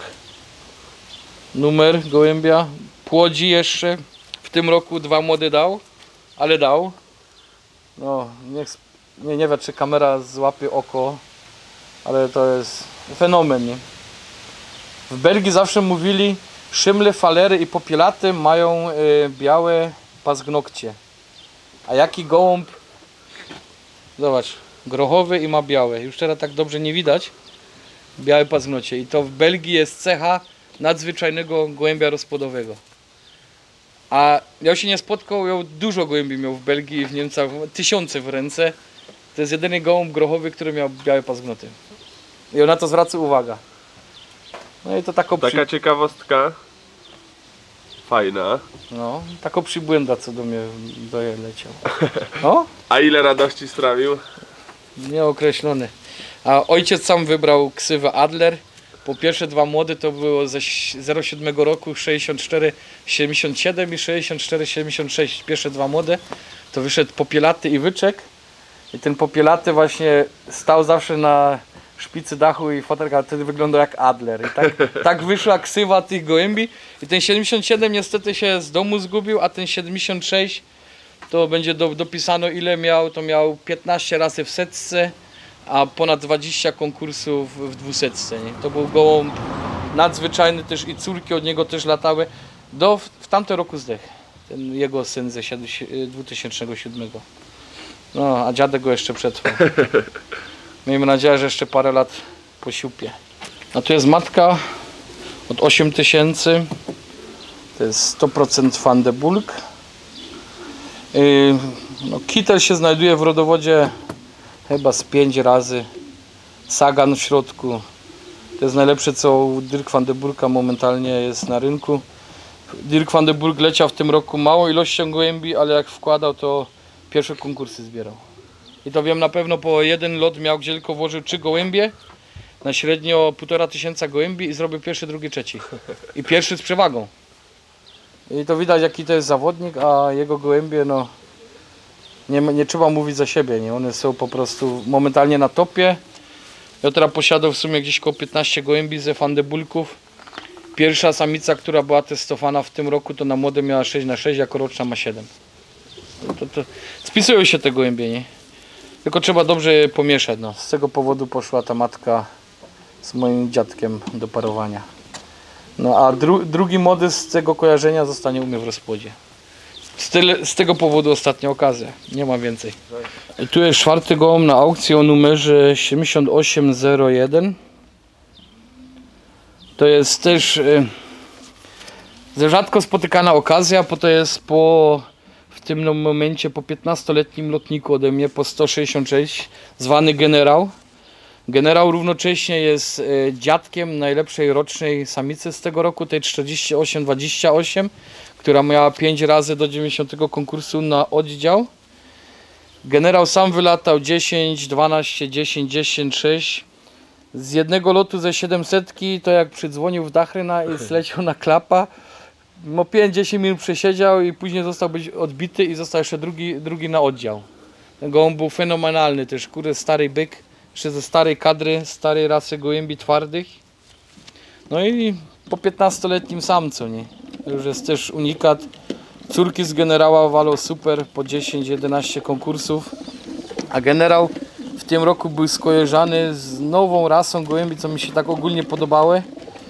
Numer gołębia. Płodzi jeszcze. W tym roku dwa młode dał, ale dał. No, niech, nie, nie wiem czy kamera złapie oko, ale to jest fenomen, nie? W Belgii zawsze mówili, szymle, falery i popielaty mają y, białe paznokcie. A jaki gołąb? Zobacz, grochowy i ma białe. Już teraz tak dobrze nie widać. Białe paznokcie. I to w Belgii jest cecha nadzwyczajnego gołębia rozpłodowego. A ja się nie spotkał, ja dużo gołębi miał w Belgii i w Niemczech, tysiące w ręce. To jest jedyny gołąb grochowy, który miał białe paznokcie. I on na to zwraca uwagę. No i to taką Taka przy... ciekawostka. Fajna. No, taką przybłęda, co do mnie doleciał. No? A ile radości sprawił? Nieokreślony. A ojciec sam wybrał ksywę Adler. Po pierwsze dwa młode to było ze zero siedem roku, sześćdziesiąt cztery siedemdziesiąt siedem i sześćdziesiąt cztery siedemdziesiąt sześć. Pierwsze dwa młode to wyszedł popielaty i wyczek. I ten popielaty właśnie stał zawsze na szpicy dachu i fotelka, wtedy wyglądał jak Adler. I tak, tak wyszła ksywa tych gołębi. I ten siedemdziesiąt siedem niestety się z domu zgubił, a ten siedemdziesiąt sześć to będzie do, dopisano ile miał, to miał piętnaście razy w setce, a ponad dwadzieścia konkursów w dwusetce. Nie? To był gołąb nadzwyczajny też i córki od niego też latały. Do, w, w tamtym roku zdech. Ten jego syn ze dwa tysiące siódmego. No, a dziadek go jeszcze przetrwał. Miejmy nadzieję, że jeszcze parę lat posiłpie. A tu jest matka od osiem tysięcy. To jest sto procent Van de Bulk. Yy, no, kitel się znajduje w rodowodzie chyba z pięć razy. Sagan w środku. To jest najlepsze, co u Dirk van de Bulka momentalnie jest na rynku. Dirk van de Bulk leciał w tym roku małą ilością gołębi, ale jak wkładał, to pierwsze konkursy zbierał. I to wiem na pewno, po jeden lot miał, gdzie tylko włożył trzy gołębie na średnio półtora tysiąca gołębi i zrobił pierwszy, drugi, trzeci. I pierwszy z przewagą. I to widać, jaki to jest zawodnik, a jego gołębie, no nie, nie trzeba mówić za siebie, nie? One są po prostu momentalnie na topie. Ja teraz posiadał w sumie gdzieś około piętnaście gołębi ze Van de Bulków. Pierwsza samica, która była testowana w tym roku, to na młode miała sześć na sześć, jako roczna ma siedem. To, to, spisują się te gołębie, nie? Tylko trzeba dobrze je pomieszać. No. Z tego powodu poszła ta matka z moim dziadkiem do parowania. No a dru, drugi młody z tego kojarzenia zostanie u mnie w rozpłodzie. Z, tyle, z tego powodu ostatnia okazja. Nie ma więcej. I tu jest czwarty gołąb na aukcji o numerze siedemdziesiąt osiem zero jeden. To jest też y, rzadko spotykana okazja, bo to jest po w tym momencie po piętnastoletnim lotniku ode mnie, po sto sześćdziesiąt sześć, zwany generał. Generał równocześnie jest y, dziadkiem najlepszej rocznej samicy z tego roku, tej czterdzieści osiem dwadzieścia osiem, która miała pięć razy do dziewięćdziesiątego konkursu na oddział. Generał sam wylatał dziesięć, dwanaście, dziesięć, dziesięć, sześć. Z jednego lotu ze siedemsetki, to jak przydzwonił w Dachryna i zleciał na klapa, no pięć dziesięć minut przesiedział i później został być odbity i został jeszcze drugi, drugi na oddział. Ten gołąb był fenomenalny też, kurde, stary byk, jeszcze ze starej kadry, starej rasy gołębi twardych. No i po piętnastoletnim samcu, nie? To już jest też unikat. Córki z generała walą super, po dziesięć jedenaście konkursów, a generał w tym roku był skojarzony z nową rasą gołębi, co mi się tak ogólnie podobały.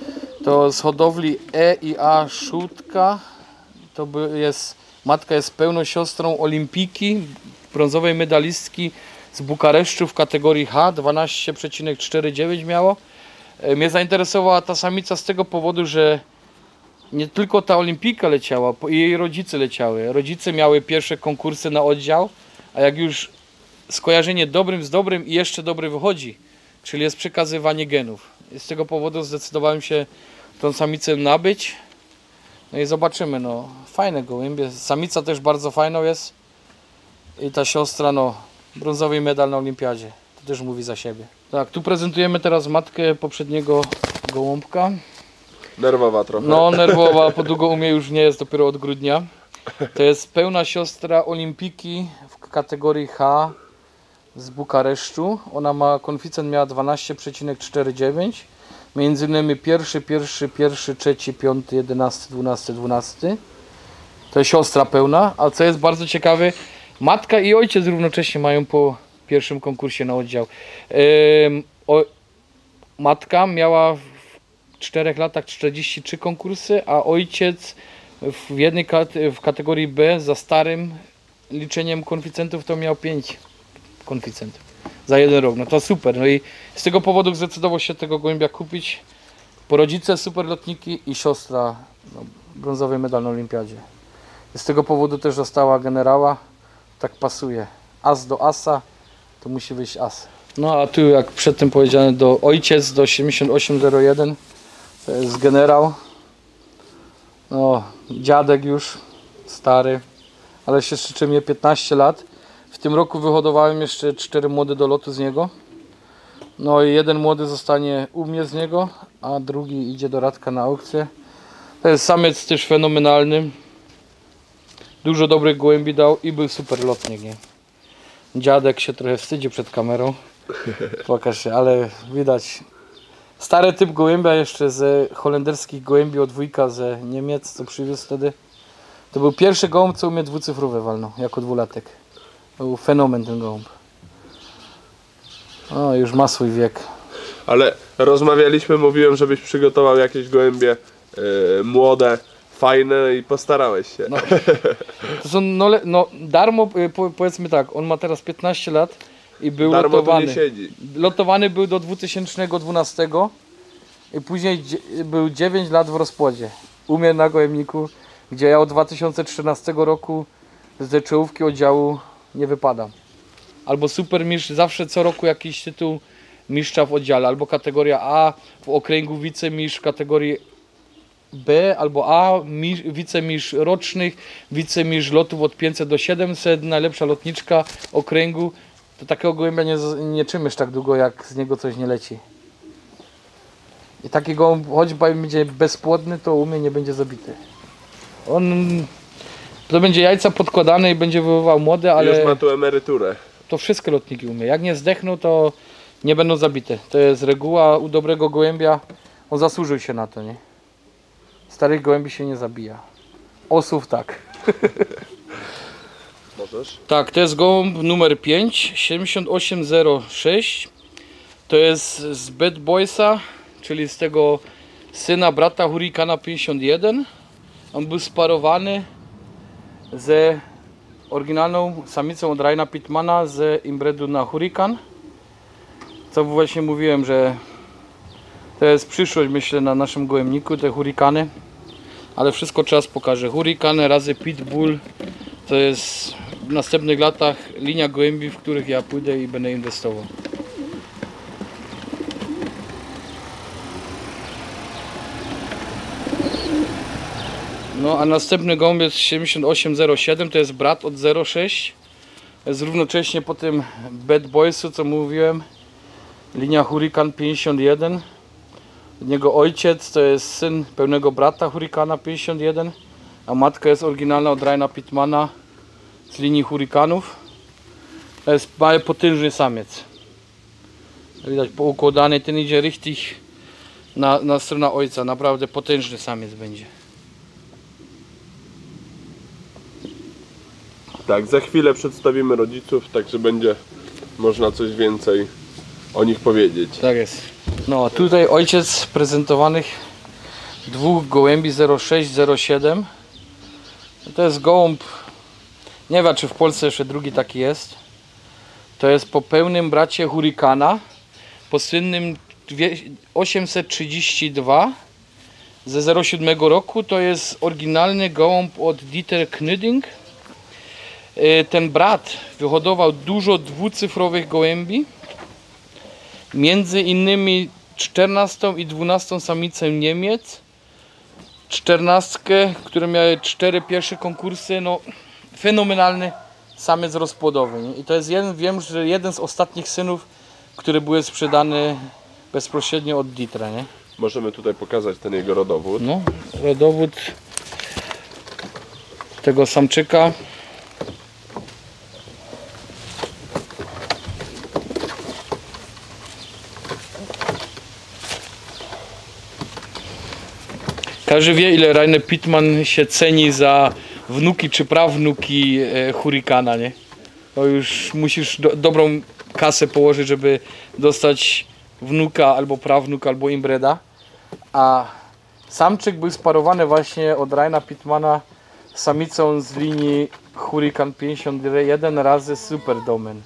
To z hodowli E i A Szutka. To jest, matka jest pełną siostrą olimpijki, brązowej medalistki z Bukaresztu w kategorii H, dwanaście przecinek czterdzieści dziewięć miało. Mnie zainteresowała ta samica z tego powodu, że nie tylko ta olimpijka leciała, i jej rodzice leciały. Rodzice miały pierwsze konkursy na oddział, a jak już skojarzenie dobrym z dobrym i jeszcze dobry wychodzi, czyli jest przekazywanie genów. I z tego powodu zdecydowałem się tą samicę nabyć. No i zobaczymy, no fajne gołębie. Samica też bardzo fajną jest. I ta siostra, no brązowy medal na olimpiadzie. To też mówi za siebie. Tak, tu prezentujemy teraz matkę poprzedniego gołąbka. Nerwowa trochę. No nerwowa, po długo u mnie już nie jest, dopiero od grudnia. To jest pełna siostra olimpijki w kategorii H z Bukaresztu. Ona ma, koeficjent miała dwanaście przecinek czterdzieści dziewięć. Między innymi pierwszy, pierwszy, pierwszy, trzeci, piąty, jedenasty, dwunasty, dwunasty. To jest siostra pełna, a co jest bardzo ciekawe, matka i ojciec równocześnie mają po pierwszym konkursie na oddział. Yy, o, matka miała w czterech latach czterdzieści trzy konkursy, a ojciec w jednej w kategorii B za starym liczeniem koeficjentów to miał pięć koeficjentów za jeden rok. No to super. No i z tego powodu zdecydował się tego gołębia kupić. Po rodzice super lotniki i siostra no, brązowy medal na olimpiadzie. I z tego powodu też dostała generała. Tak pasuje. As do asa, to musi wyjść as. No a tu jak przedtem powiedziałem, do ojciec do siedemdziesiąt osiem zero jeden. To jest generał. No, dziadek już stary, ale się szczyczy mnie piętnaście lat. W tym roku wyhodowałem jeszcze cztery młode do lotu z niego. No i jeden młody zostanie u mnie z niego, a drugi idzie do Radka na aukcję. To jest samiec też fenomenalny. Dużo dobrych gołębi dał i był super lotnik, nie? Dziadek się trochę wstydzi przed kamerą. Pokaż się, ale widać. Stary typ gołębia jeszcze ze holenderskich gołębi od wujka ze Niemiec, co przywiózł wtedy. To był pierwszy gołąb, co u mnie dwucyfrowy walnął, jako dwulatek. To był fenomen ten gołąb. O, już ma swój wiek. Ale rozmawialiśmy, mówiłem, żebyś przygotował jakieś gołębie yy, młode, fajne i postarałeś się. No, to są, no, le- no darmo, y, po, powiedzmy tak, on ma teraz piętnaście lat i był Darmo tu lotowany. nie siedzi. Lotowany był do dwa tysiące dwunastego i później dzie- był dziewięć lat w rozpłodzie. Umierł na gołębniku, gdzie ja od dwa tysiące trzynastego roku z czołówki oddziału nie wypadam. Albo super mistrz, zawsze co roku jakiś tytuł mistrza w oddziale, albo kategoria A w okręgu wicemistrz w kategorii B albo A, mistrz, wicemistrz rocznych, wicemistrz lotów od pięćset do siedemset, najlepsza lotniczka okręgu. To takiego gołębia nie, nie czymysz tak długo, jak z niego coś nie leci. I taki gołąb, choćby będzie bezpłodny, to u mnie nie będzie zabity. On, to będzie jajca podkładane i będzie wywoływał młode, ale Już ma tu emeryturę. to wszystkie lotniki umie. Jak nie zdechną, to nie będą zabite. To jest reguła u dobrego gołębia. On zasłużył się na to, nie? Starych gołębi się nie zabija. Osów tak. Możesz? Tak, to jest gołąb numer pięć, siedemdziesiąt osiem zero sześć. To jest z Bad Boysa, czyli z tego syna brata Hurricana pięćdziesiąt jeden. On był sparowany ze oryginalną samicą od Ryana Pittmana z inbredu na Hurrican. Co właśnie mówiłem, że to jest przyszłość, myślę, na naszym gołębniku, te Hurricany. Ale wszystko czas pokaże. Hurricane razy Pitbull to jest w następnych latach linia gołębi, w których ja pójdę i będę inwestował. No a następny gołąb jest siedemdziesiąt osiem zero siedem, to jest brat od zero sześć. Jest równocześnie po tym Bad Boysu, co mówiłem, linia Hurrican pięćdziesiąt jeden. Od niego ojciec to jest syn pełnego brata Hurricana pięćdziesiąt jeden, a matka jest oryginalna od Ryana Pittmana z linii Hurricanów. To jest mały, potężny samiec. Widać poukładany, ten idzie richtig na, na stronę ojca, naprawdę potężny samiec będzie. Tak, za chwilę przedstawimy rodziców, także będzie można coś więcej o nich powiedzieć. Tak jest. No a tutaj ojciec prezentowanych dwóch gołębi zero sześć zero siedem. To jest gołąb, nie wiem czy w Polsce jeszcze drugi taki jest. To jest po pełnym bracie Hurricana, po słynnym osiemset trzydzieści dwa ze zero siedem roku. To jest oryginalny gołąb od Dieter Knüding. Ten brat wyhodował dużo dwucyfrowych gołębi. Między innymi czternastą i dwunastą samicę Niemiec, czternastkę, które miały cztery pierwsze konkursy, no fenomenalny samiec rozpłodowy. Nie? I to jest jeden, wiem, że jeden z ostatnich synów, które były sprzedane bezpośrednio od Dietera, nie? Możemy tutaj pokazać ten jego rodowód. No, rodowód tego samczyka. Każdy wie, ile Ryan Pittman się ceni za wnuki czy prawnuki e, Hurricana, nie? To już musisz do, dobrą kasę położyć, żeby dostać wnuka albo prawnuka albo inbreda. A samczyk był sparowany właśnie od Ryana Pittmana z samicą z linii Hurrican pięćdziesiąt jeden razy Super Domen.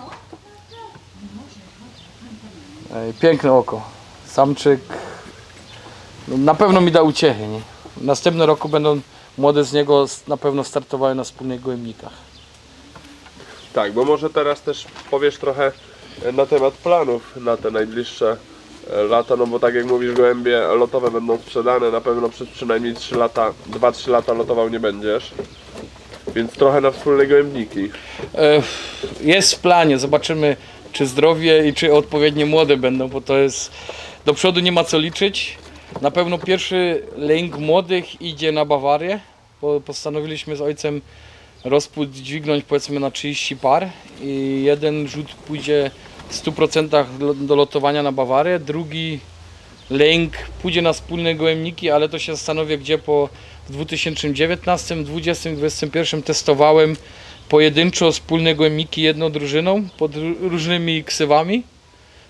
E, piękne oko. Samczyk na pewno mi da uciechy, nie? Następny roku będą młode z niego na pewno startowały na wspólnych gołębnikach. Tak, bo może teraz też powiesz trochę na temat planów na te najbliższe lata, no bo tak jak mówisz, gołębie lotowe będą sprzedane, na pewno przez przynajmniej trzy lata, dwa trzy lata lotował nie będziesz, więc trochę na wspólne gołębniki. Jest w planie, zobaczymy czy zdrowie i czy odpowiednie młode będą, bo to jest, do przodu nie ma co liczyć. Na pewno pierwszy lęk młodych idzie na Bawarię, bo postanowiliśmy z ojcem rozpód dźwignąć powiedzmy na trzydzieści par i jeden rzut pójdzie w stu procentach do lotowania na Bawarię, drugi lęk pójdzie na wspólne gołębniki, ale to się zastanowię gdzie, po dwa tysiące dziewiętnastym, dwudziestym, dwudziestym pierwszym testowałem pojedynczo wspólne gołębniki jedną drużyną pod różnymi ksywami.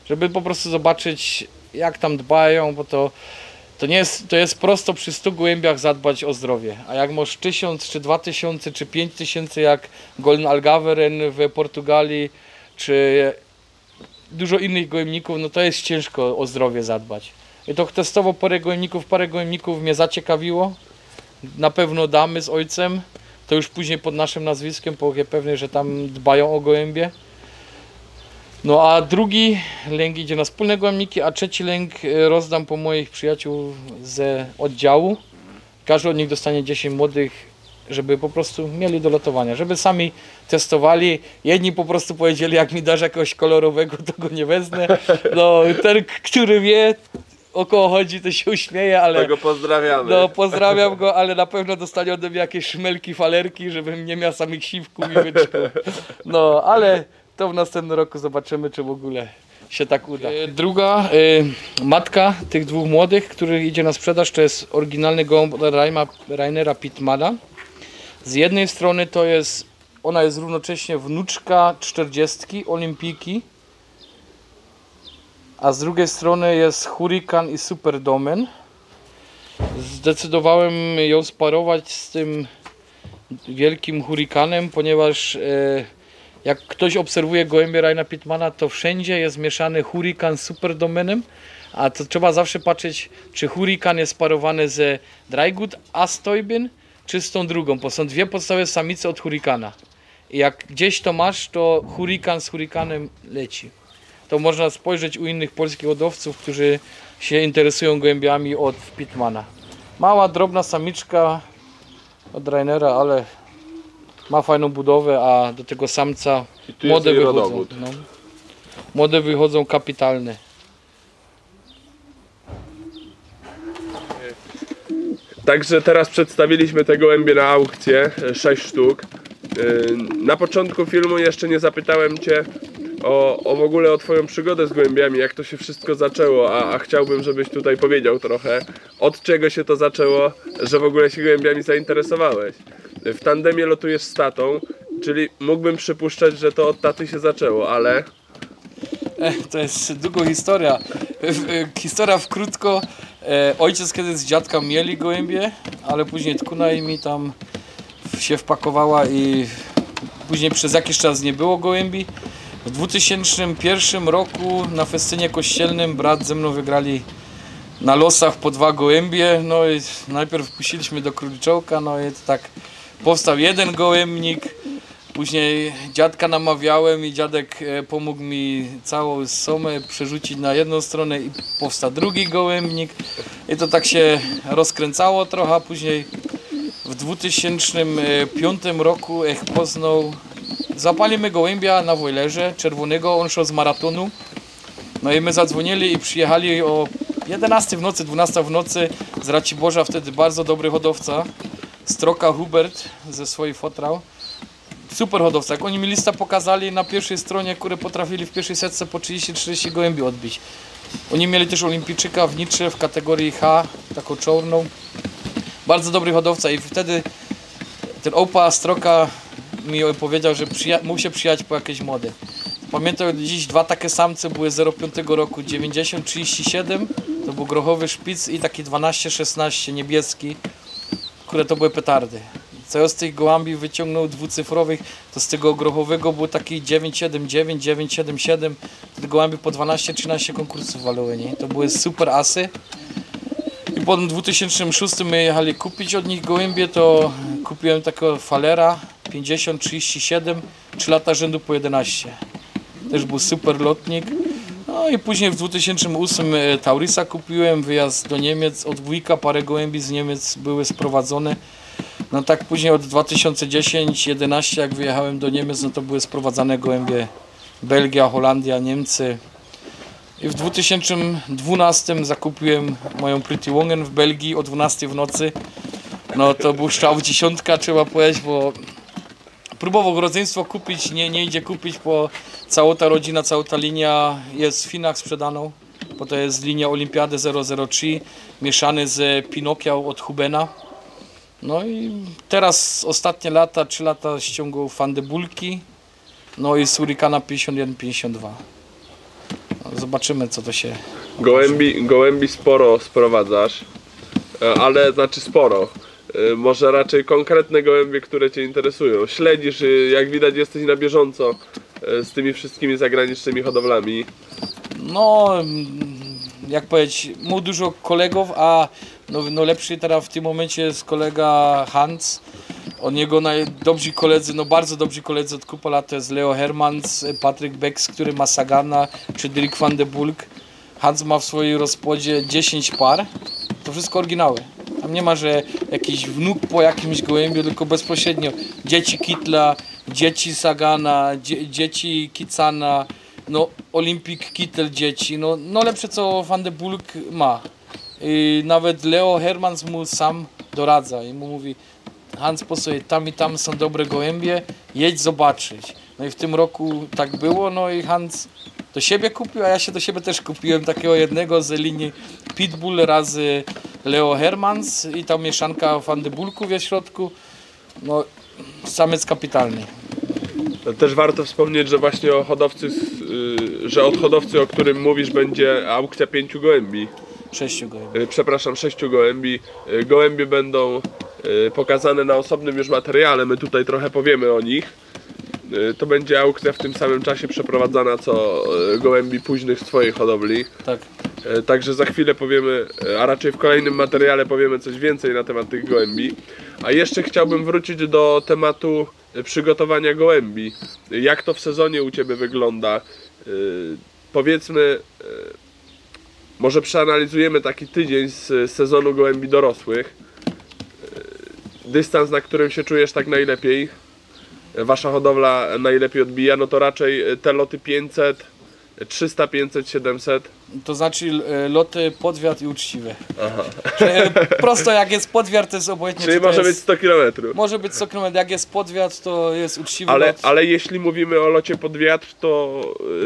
żeby po prostu zobaczyć, jak tam dbają, bo to, to nie jest, to jest prosto przy stu gołębiach zadbać o zdrowie, a jak masz tysiąc, czy dwa tysiące, czy pięć tysięcy jak Golden Algaveren w Portugalii, czy dużo innych gołębników, no to jest ciężko o zdrowie zadbać. I to testowo parę gołębników, parę gołębników mnie zaciekawiło. Na pewno damy z ojcem, to już później pod naszym nazwiskiem, bo jest pewny, że tam dbają o gołębie. No a drugi lęk idzie na wspólne gołębniki, a trzeci lęk rozdam po moich przyjaciół z oddziału. Każdy od nich dostanie dziesięć młodych, żeby po prostu mieli do lotowania, żeby sami testowali. Jedni po prostu powiedzieli, jak mi dasz jakiegoś kolorowego, to go nie wezmę. No ten, który wie, o kogo chodzi, to się uśmieje, ale... Tego pozdrawiamy. No pozdrawiam go, ale na pewno dostanie ode mnie jakieś szmelki, falerki, żebym nie miał samych siwków i wyczków. No, ale to w następnym roku zobaczymy, czy w ogóle się tak uda. Druga y, matka tych dwóch młodych, który idzie na sprzedaż, to jest oryginalny gołąb Rainera Pittmana. Z jednej strony to jest, ona jest równocześnie wnuczka czterdziestki Olimpijki, a z drugiej strony jest Hurrikan i Super Domen. Zdecydowałem ją sparować z tym wielkim Hurrikanem, ponieważ e, jak ktoś obserwuje gołębie Raina Pittmana, to wszędzie jest mieszany Hurrikan z Super Domenem, a to trzeba zawsze patrzeć, czy Hurrikan jest sparowany ze Drygood Astoibin, czy z tą drugą, bo są dwie podstawowe samice od Hurrikana. I jak gdzieś to masz, to Hurrikan z Hurrikanem leci. To można spojrzeć u innych polskich hodowców, którzy się interesują gołębiami od Pittmana. Mała, drobna samiczka od Rainera, ale ma fajną budowę, a do tego samca młode wychodzą. No. Młode wychodzą kapitalne. Także teraz przedstawiliśmy te gołębie na aukcję, sześć sztuk. Na początku filmu jeszcze nie zapytałem Cię o, o w ogóle o Twoją przygodę z gołębiami, jak to się wszystko zaczęło, a, a chciałbym, żebyś tutaj powiedział trochę, od czego się to zaczęło, że w ogóle się gołębiami zainteresowałeś. W tandemie lotujesz z tatą, czyli mógłbym przypuszczać, że to od taty się zaczęło, ale... Ech, to jest długa historia. Historia w krótko. Ojciec kiedyś z dziadka mieli gołębie, ale później tkuna i mi tam się wpakowała i później przez jakiś czas nie było gołębi. W dwa tysiące pierwszym roku na festynie kościelnym brat ze mną wygrali na losach po dwa gołębie. No i najpierw puściliśmy do króliczołka, no i tak powstał jeden gołębnik. Później dziadka namawiałem i dziadek pomógł mi całą somę przerzucić na jedną stronę i powstał drugi gołębnik. I to tak się rozkręcało trochę, a później w dwa tysiące piątym roku jak poznał, zapalimy gołębia na wojlerze czerwonego, on szedł z maratonu. No i my zadzwonili i przyjechali o jedenastej w nocy, dwunastej w nocy z Raciborza, wtedy bardzo dobry hodowca, Stroka Hubert ze swojej fotrał. Super hodowca. Jak oni mi lista pokazali na pierwszej stronie, które potrafili w pierwszej setce po trzydzieści czterdzieści gołębi odbić. Oni mieli też olimpijczyka w Nitrze w kategorii H, taką czarną. Bardzo dobry hodowca i wtedy ten opa Stroka mi powiedział, że mógł się przyjechać po jakieś młode. Pamiętam dziś dwa takie samce były zero pięć roku, dziewięćdziesiąt trzydzieści siedem, to był grochowy szpic i taki dwanaście szesnaście niebieski, które to były petardy. Co ja z tych gołębi wyciągnął dwucyfrowych, to z tego grochowego był taki dziewięć siedem dziewięć, dziewięć siedem siedem, te gołębi po dwanaście trzynaście konkursów walały, nie? To były super asy. I potem w dwa tysiące szóstym my jechali kupić od nich gołębie, to kupiłem takiego falera pięćdziesiąt trzydzieści siedem, trzy lata rzędu po jedenaście. Też był super lotnik. No i później w dwa tysiące ósmym Taurisa kupiłem, wyjazd do Niemiec, od wujka parę gołębi z Niemiec były sprowadzone. No tak później od dwa tysiące dziesiątego jedenaście jak wyjechałem do Niemiec, no to były sprowadzane gołębie Belgia, Holandia, Niemcy. I w dwa tysiące dwunastym zakupiłem moją Pretty Woman w Belgii o dwunastej w nocy. No to był strzał dziesiątka, trzeba powiedzieć, bo próbował rodzeństwo kupić, nie, nie idzie kupić, bo cała ta rodzina, cała ta linia jest w Chinach sprzedaną, bo to jest linia Olimpiady zero zero trzy, mieszany z Pinokią od Hubena. No i teraz ostatnie lata, trzy lata ściągał Fandebulki, no i z Hurrikana pięćdziesiąt jeden pięćdziesiąt dwa. zobaczymy, co to się... Gołębi, gołębi sporo sprowadzasz, e, ale znaczy sporo. E, Może raczej konkretne gołębie, które Cię interesują. Śledzisz, e, jak widać jesteś na bieżąco e, z tymi wszystkimi zagranicznymi hodowlami. No, mm, jak powiedzieć, mu dużo kolegów, a no, no lepszy teraz w tym momencie jest kolega Hans. Od niego najdobrzy koledzy, no bardzo dobrzy koledzy od kupy lat to jest Leo Hermans, Patryk Becks, który ma Sagana, czy Dirk van de Bulk. Hans ma w swojej rozpodzie dziesięć par, to wszystko oryginały. Tam nie ma, że jakiś wnuk po jakimś gołębiu, tylko bezpośrednio dzieci Kitla, dzieci Sagana, dzie dzieci Kicana, no Olympic Kittel dzieci, no, no lepsze co Van de Bulk ma. I nawet Leo Hermans mu sam doradza i mu mówi: Hans, posłuchaj, tam i tam są dobre gołębie, jedź zobaczyć. No i w tym roku tak było, no i Hans do siebie kupił, a ja się do siebie też kupiłem takiego jednego z linii Pitbull razy Leo Hermans i tam mieszanka Van de Bulków jest w środku. No, samiec kapitalny. Też warto wspomnieć, że właśnie o hodowcy, y, że od hodowcy, o którym mówisz, będzie aukcja pięciu gołębi. Sześciu gołębi. Y, Przepraszam, sześciu gołębi. Y, Gołębie będą y, pokazane na osobnym już materiale, my tutaj trochę powiemy o nich. Y, To będzie aukcja w tym samym czasie przeprowadzana co y, gołębi późnych z Twojej hodowli. Tak. Y, Także za chwilę powiemy, y, a raczej w kolejnym materiale powiemy coś więcej na temat tych gołębi. A jeszcze chciałbym wrócić do tematu y, przygotowania gołębi. Y, Jak to w sezonie u Ciebie wygląda? Y, Powiedzmy, y, może przeanalizujemy taki tydzień z sezonu gołębi dorosłych. Y, Dystans, na którym się czujesz tak najlepiej, Wasza hodowla najlepiej odbija, no to raczej te loty pięćset, trzysta, pięćset, siedemset. To znaczy e, loty podwiat i uczciwe. Aha. Że prosto jak jest podwiat, to jest obojętnie. Czyli czy to może jest, być sto kilometrów. Może być sto kilometrów, jak jest podwiat, to jest uczciwy Ale, lot. ale jeśli mówimy o locie pod wiatr, to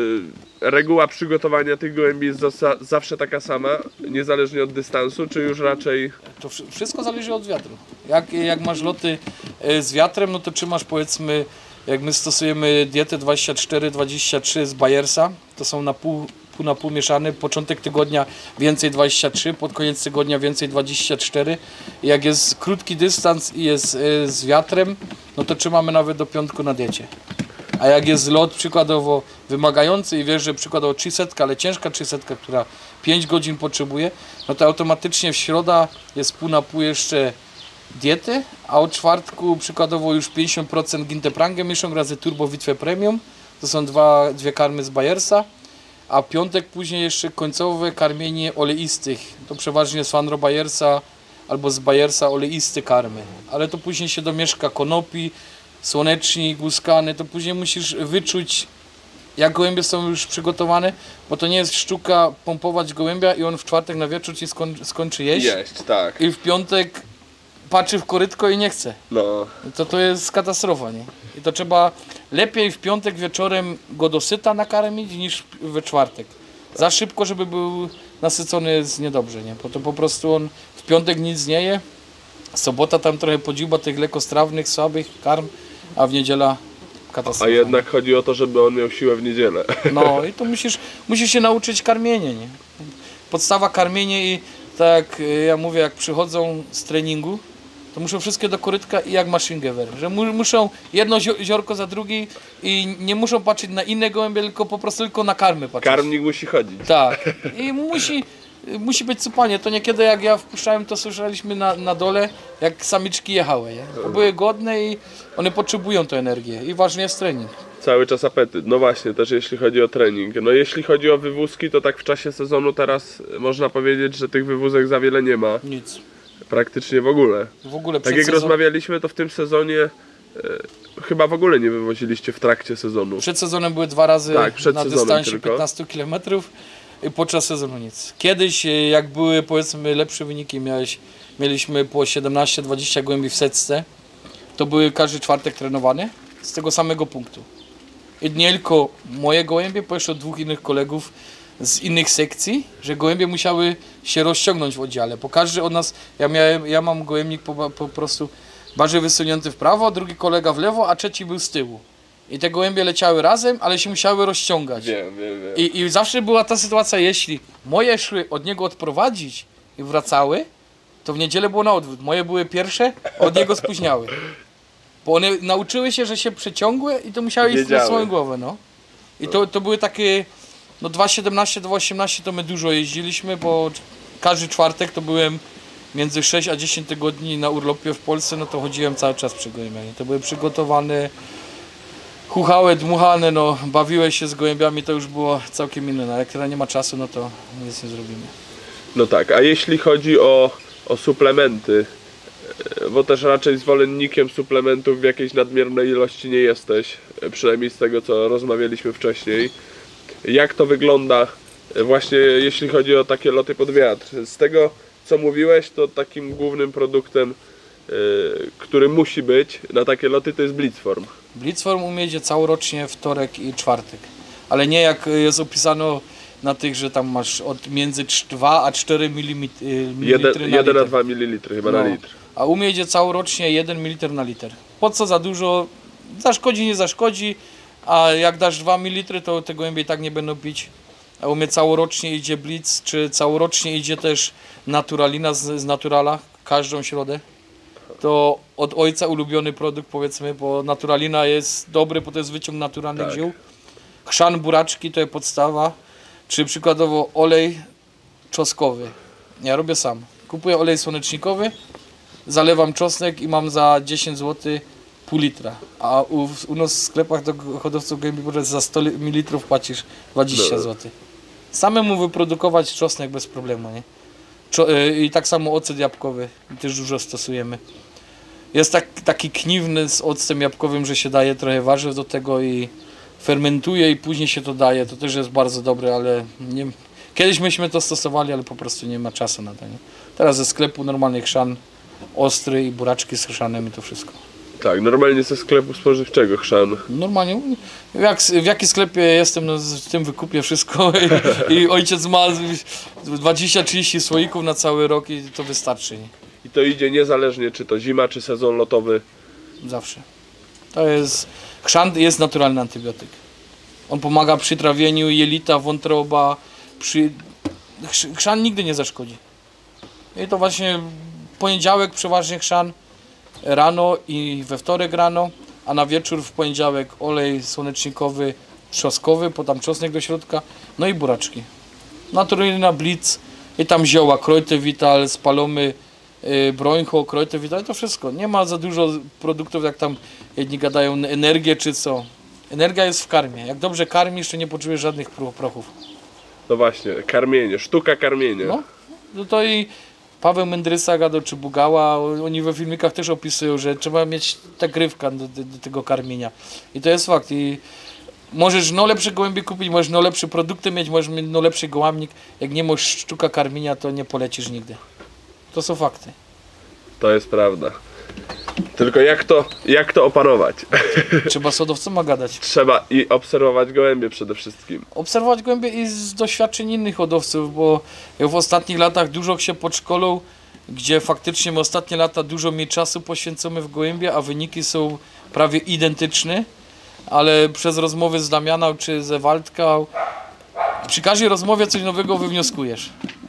yy, reguła przygotowania tych gołębi jest zasa, zawsze taka sama, niezależnie od dystansu, czy już raczej... To wszy- wszystko zależy od wiatru. Jak, jak masz loty e, z wiatrem, no to czy masz, powiedzmy, jak my stosujemy dietę dwadzieścia cztery dwadzieścia trzy z Bayersa, to są na pół, pół na pół mieszane, początek tygodnia więcej dwadzieścia trzy, pod koniec tygodnia więcej dwadzieścia cztery. I jak jest krótki dystans i jest e, z wiatrem, no to trzymamy nawet do piątku na diecie. A jak jest lot przykładowo wymagający i wiesz, że przykładowo trzysta, ale ciężka trzysta, która pięć godzin potrzebuje, no to automatycznie w środa jest pół na pół jeszcze diety, a od czwartku przykładowo już pięćdziesiąt procent Ginteprangę mieszą razy Turbo Witwe Premium, to są dwa, dwie karmy z Bayersa, a piątek później jeszcze końcowe karmienie oleistych, to przeważnie z Fanro Bayersa albo z Bayersa oleiste karmy, ale to później się domieszka konopi, słonecznik, łuskany, to później musisz wyczuć, jak gołębie są już przygotowane, bo to nie jest sztuka pompować gołębia i on w czwartek na wieczór ci skoń, skończy jeść Jeść, tak. i w piątek patrzy w korytko i nie chce. No. To to jest katastrofa, nie? I to trzeba lepiej w piątek wieczorem go dosyta nakarmić niż we czwartek. Za szybko, żeby był nasycony jest niedobrze, nie? Bo to po prostu on w piątek nic nie je, sobota tam trochę podziuba tych lekostrawnych, słabych karm, a w niedziela katastrofa. A jednak chodzi o to, żeby on miał siłę w niedzielę. No i to musisz, musisz się nauczyć karmienie, nie? Podstawa karmienie i tak jak ja mówię, jak przychodzą z treningu, to muszą wszystkie do korytka i jak maszyngewer, że mu, muszą jedno zio- ziorko za drugi i nie muszą patrzeć na inne gołębie, tylko po prostu tylko na karmy patrzeć. Karmnik musi chodzić. Tak. I musi, musi być cupanie. To niekiedy jak ja wpuszczałem, to słyszeliśmy na, na dole, jak samiczki jechały. Nie? To były głodne i one potrzebują tę energię i ważny jest trening. Cały czas apetyt. No właśnie, też jeśli chodzi o trening. No jeśli chodzi o wywózki, to tak w czasie sezonu teraz można powiedzieć, że tych wywózek za wiele nie ma. Nic. Praktycznie w ogóle. W ogóle Tak jak sezon... rozmawialiśmy, to w tym sezonie e, chyba w ogóle nie wywoziliście w trakcie sezonu. Przed sezonem były dwa razy Tak, przed na sezonem dystansie tylko. piętnaście kilometrów i podczas sezonu nic. Kiedyś, jak były powiedzmy lepsze wyniki, miałeś, mieliśmy po siedemnaście dwadzieścia gołębi w setce, to były każdy czwartek trenowane z tego samego punktu. I nie tylko moje gołębie, bo jeszcze od dwóch innych kolegów z innych sekcji, że gołębie musiały się rozciągnąć w oddziale, bo każdy od nas, ja, miałem, ja mam gołębnik po, po prostu bardziej wysunięty w prawo, drugi kolega w lewo, a trzeci był z tyłu. I te gołębie leciały razem, ale się musiały rozciągać. Wiem, wiem, wiem. I, I zawsze była ta sytuacja, jeśli moje szły od niego odprowadzić i wracały, to w niedzielę było na odwrót. Moje były pierwsze, od niego spóźniały. Bo one nauczyły się, że się przeciągły i to musiały iść na swoją głowę. No. I to, to były takie, no dwa siedemnaście, dwa osiemnaście to my dużo jeździliśmy, bo każdy czwartek to byłem między sześć a dziesięć tygodni na urlopie w Polsce, no to chodziłem cały czas przy gołębiach. To były przygotowane, chuchałe, dmuchane, no bawiłeś się z gołębiami, to już było całkiem inne. No, jak teraz nie ma czasu, no to nic nie zrobimy. No tak, a jeśli chodzi o, o suplementy, bo też raczej zwolennikiem suplementów w jakiejś nadmiernej ilości nie jesteś, przynajmniej z tego co rozmawialiśmy wcześniej. Jak to wygląda właśnie jeśli chodzi o takie loty pod wiatr? Z tego co mówiłeś, to takim głównym produktem, yy, który musi być na takie loty, to jest Blitzform. Blitzform u mnie idzie całorocznie wtorek i czwartek, ale nie jak jest opisano na tych, że tam masz od między dwa a cztery mililitry na jeden a dwa mililitry chyba no. na litr. A u mnie idzie całorocznie jeden mililitr na liter. Po co za dużo? Zaszkodzi, nie zaszkodzi, a jak dasz dwa mililitry, to te gołębie i tak nie będą pić. A u mnie całorocznie idzie Blitz, czy całorocznie idzie też Naturalina z, z Naturala, każdą środę. To od ojca ulubiony produkt, powiedzmy, bo Naturalina jest dobry, bo to jest wyciąg naturalnych Tak. ziół. Chrzan, buraczki to jest podstawa, czy przykładowo olej czosnkowy. Ja robię sam. Kupuję olej słonecznikowy, zalewam czosnek i mam za dziesięć złotych pół litra. A u, u nas w sklepach do hodowców gołębi za sto mililitrów płacisz dwadzieścia złotych. Samemu wyprodukować czosnek bez problemu, nie? Czo I tak samo ocet jabłkowy, też dużo stosujemy. Jest tak, taki kniwny z octem jabłkowym, że się daje trochę warzyw do tego i fermentuje i później się to daje. To też jest bardzo dobre, ale nie, kiedyś myśmy to stosowali, ale po prostu nie ma czasu na to. Nie? Teraz ze sklepu normalny chrzan ostry i buraczki z chrzanem i to wszystko. Tak, normalnie ze sklepu spożywczego chrzan. Normalnie, jak, w jakim sklepie jestem, no w tym wykupię wszystko i, i ojciec ma dwadzieścia trzydzieści słoików na cały rok i to wystarczy. Nie? I to idzie niezależnie czy to zima, czy sezon lotowy. Zawsze. To jest, chrzan jest naturalny antybiotyk. On pomaga przy trawieniu jelita, wątroba, przy... chrzan nigdy nie zaszkodzi. I to właśnie poniedziałek przeważnie chrzan rano i we wtorek rano, a na wieczór w poniedziałek olej słonecznikowy, trzoskowy, potem czosnek do środka, no i buraczki. Naturalna Blitz i tam zioła, Kräutervital, spalomy, yy, brońcho, Kräutervital, to wszystko. Nie ma za dużo produktów, jak tam jedni gadają energię czy co. Energia jest w karmie. Jak dobrze karmisz, to nie poczujesz żadnych prochów. No właśnie, karmienie, sztuka karmienia. No, no to i Paweł Mędrysa gada, czy Bugała, oni we filmikach też opisują, że trzeba mieć takrywka do, do, do tego karmienia. I to jest fakt. I możesz no lepsze gołębie kupić, możesz no lepsze produkty mieć, możesz mieć no lepszy gołębnik. Jak nie masz sztuka karmienia, to nie polecisz nigdy. To są fakty. To jest prawda. Tylko jak to, jak to opanować? Trzeba z hodowcą gadać. Trzeba i obserwować gołębie przede wszystkim. Obserwować gołębie i z doświadczeń innych hodowców, bo ja w ostatnich latach dużo się podszkolą, gdzie faktycznie w ostatnie lata dużo mi czasu poświęcamy w gołębie, a wyniki są prawie identyczne, ale przez rozmowy z Damianą czy ze Waldka, przy każdej rozmowie coś nowego wywnioskujesz.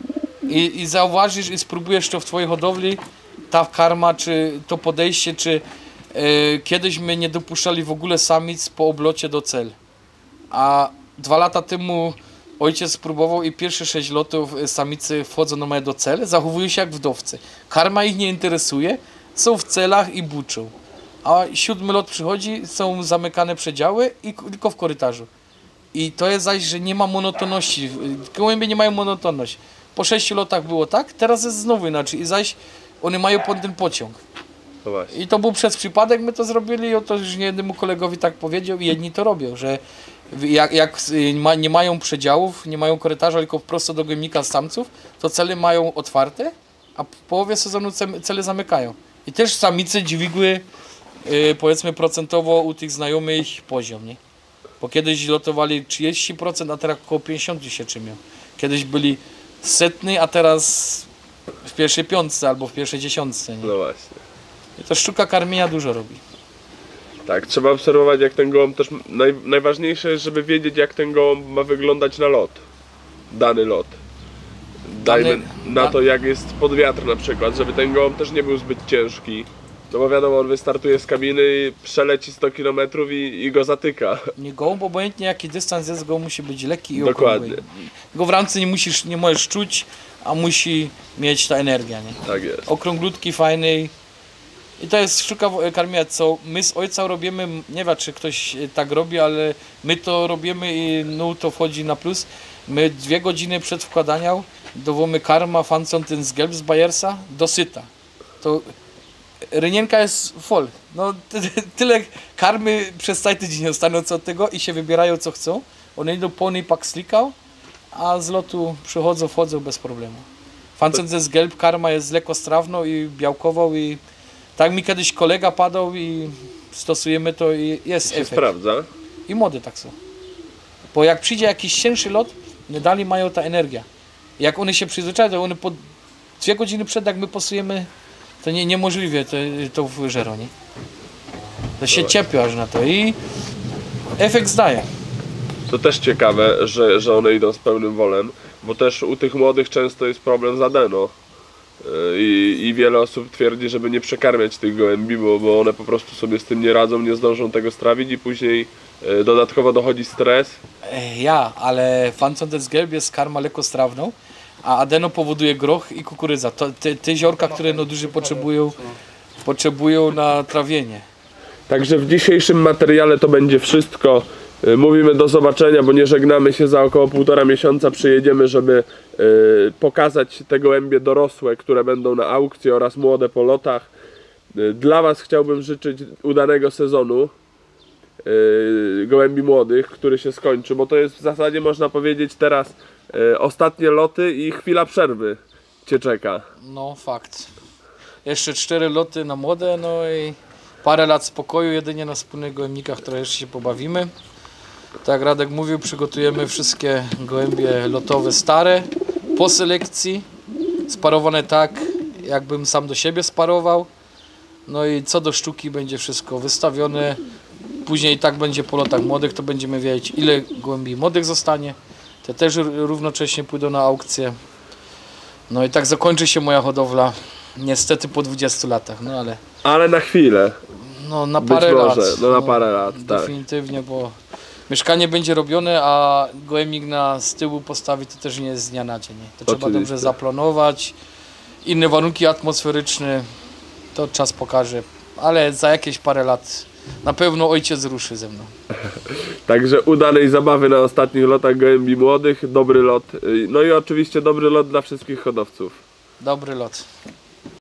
I, i zauważysz i spróbujesz to w twojej hodowli, ta karma, czy to podejście, czy e, kiedyś my nie dopuszczali w ogóle samic po oblocie do cel. A dwa lata temu ojciec spróbował i pierwsze sześć lotów samicy wchodzą normalnie do cel, zachowują się jak wdowcy. Karma ich nie interesuje, są w celach i buczą. A siódmy lot przychodzi, są zamykane przedziały i tylko w korytarzu. I to jest zaś, że nie ma monotonności. Gołębie nie mają monotonność. Po sześciu lotach było tak, teraz jest znowu inaczej. I zaś one mają ten pociąg. No właśnie. I to był przez przypadek, my to zrobili i to już jednemu kolegowi tak powiedział i jedni to robią, że jak, jak nie mają przedziałów, nie mają korytarza, tylko prosto do gołębnika samców, to cele mają otwarte, a w połowie sezonu cele zamykają. I też samice dźwigły yy, powiedzmy procentowo u tych znajomych poziom, nie? Bo kiedyś lotowali trzydzieści procent, a teraz około pięćdziesiąt procent się czymią. Kiedyś byli setny, a teraz w pierwszej piątce albo w pierwszej dziesiątce. Nie? No właśnie. I to sztuka karmienia dużo robi. Tak, trzeba obserwować jak ten gołąb też, naj, najważniejsze jest, żeby wiedzieć jak ten gołąb ma wyglądać na lot, dany lot. Dajmy Dany- na da- to jak jest pod wiatr na przykład, żeby ten gołąb też nie był zbyt ciężki. No bo wiadomo, on wystartuje z kabiny, przeleci sto kilometrów i, i go zatyka. Nie gołąb, obojętnie jaki dystans jest, gołąb musi być lekki i Dokładnie. okrągły. Go w ramce nie musisz, nie możesz czuć, a musi mieć ta energia, nie? Tak jest. Okrąglutki, fajny. I to jest sztuka karmienia, co my z ojca robimy, nie wiem czy ktoś tak robi, ale my to robimy i no to wchodzi na plus. My dwie godziny przed wkładaniem dowolimy karma fancon ten z gelb z Bayersa do syta. To rynienka jest full. No ty, tyle karmy przez cały tydzień dostaną co od tego i się wybierają co chcą. One idą pełny pak slikał, a z lotu przychodzą, wchodzą bez problemu. Fancon z gelb karma jest lekostrawną i białkową i tak mi kiedyś kolega padał i stosujemy to i jest Się efekt. sprawdza. I młody tak są. Bo jak przyjdzie jakiś cięższy lot, nie dalej mają ta energia. Jak one się przyzwyczają, to one po dwie godziny przed jak my pasujemy, to nie, niemożliwie to, to wyżerą, nie? To się ciepią aż na to i efekt zdaje. To też ciekawe, że, że one idą z pełnym wolem, bo też u tych młodych często jest problem z adeno. I, I wiele osób twierdzi, żeby nie przekarmiać tych gołębi, bo, bo one po prostu sobie z tym nie radzą, nie zdążą tego strawić i później e, dodatkowo dochodzi stres. E, Ja, ale fancon des gelb jest karma lekostrawną, a adeno powoduje groch i kukurydza. To, te, te ziorka, które no duży potrzebują, potrzebują na trawienie. Także w dzisiejszym materiale to będzie wszystko. E, Mówimy do zobaczenia, bo nie żegnamy się, za około półtora miesiąca przyjedziemy, żeby e, pokazać te gołębie dorosłe, które będą na aukcji oraz młode po lotach. E, Dla Was chciałbym życzyć udanego sezonu e, gołębi młodych, który się skończy, bo to jest w zasadzie, można powiedzieć, teraz e, ostatnie loty i chwila przerwy Cię czeka. No fakt. Jeszcze cztery loty na młode, no i parę lat spokoju, jedynie na wspólnych gołębnikach, które jeszcze się pobawimy. Tak jak Radek mówił, przygotujemy wszystkie gołębie lotowe stare po selekcji, sparowane tak, jakbym sam do siebie sparował. No i co do sztuki będzie wszystko wystawione. Później tak będzie po lotach młodych, to będziemy wiedzieć, ile gołębi młodych zostanie. Te też równocześnie pójdą na aukcję. No i tak zakończy się moja hodowla. Niestety po dwudziestu latach, no ale Ale na chwilę, no na być parę może, lat. no na parę lat, tak. Definitywnie, bo mieszkanie będzie robione, a gołębnik na z tyłu postawić to też nie jest z dnia na dzień. Nie? To trzeba Oczywiście. dobrze zaplanować. Inne warunki atmosferyczne, to czas pokaże. Ale za jakieś parę lat na pewno ojciec ruszy ze mną. Także udanej zabawy na ostatnich lotach gołębi młodych, dobry lot, no i oczywiście dobry lot dla wszystkich hodowców. Dobry lot.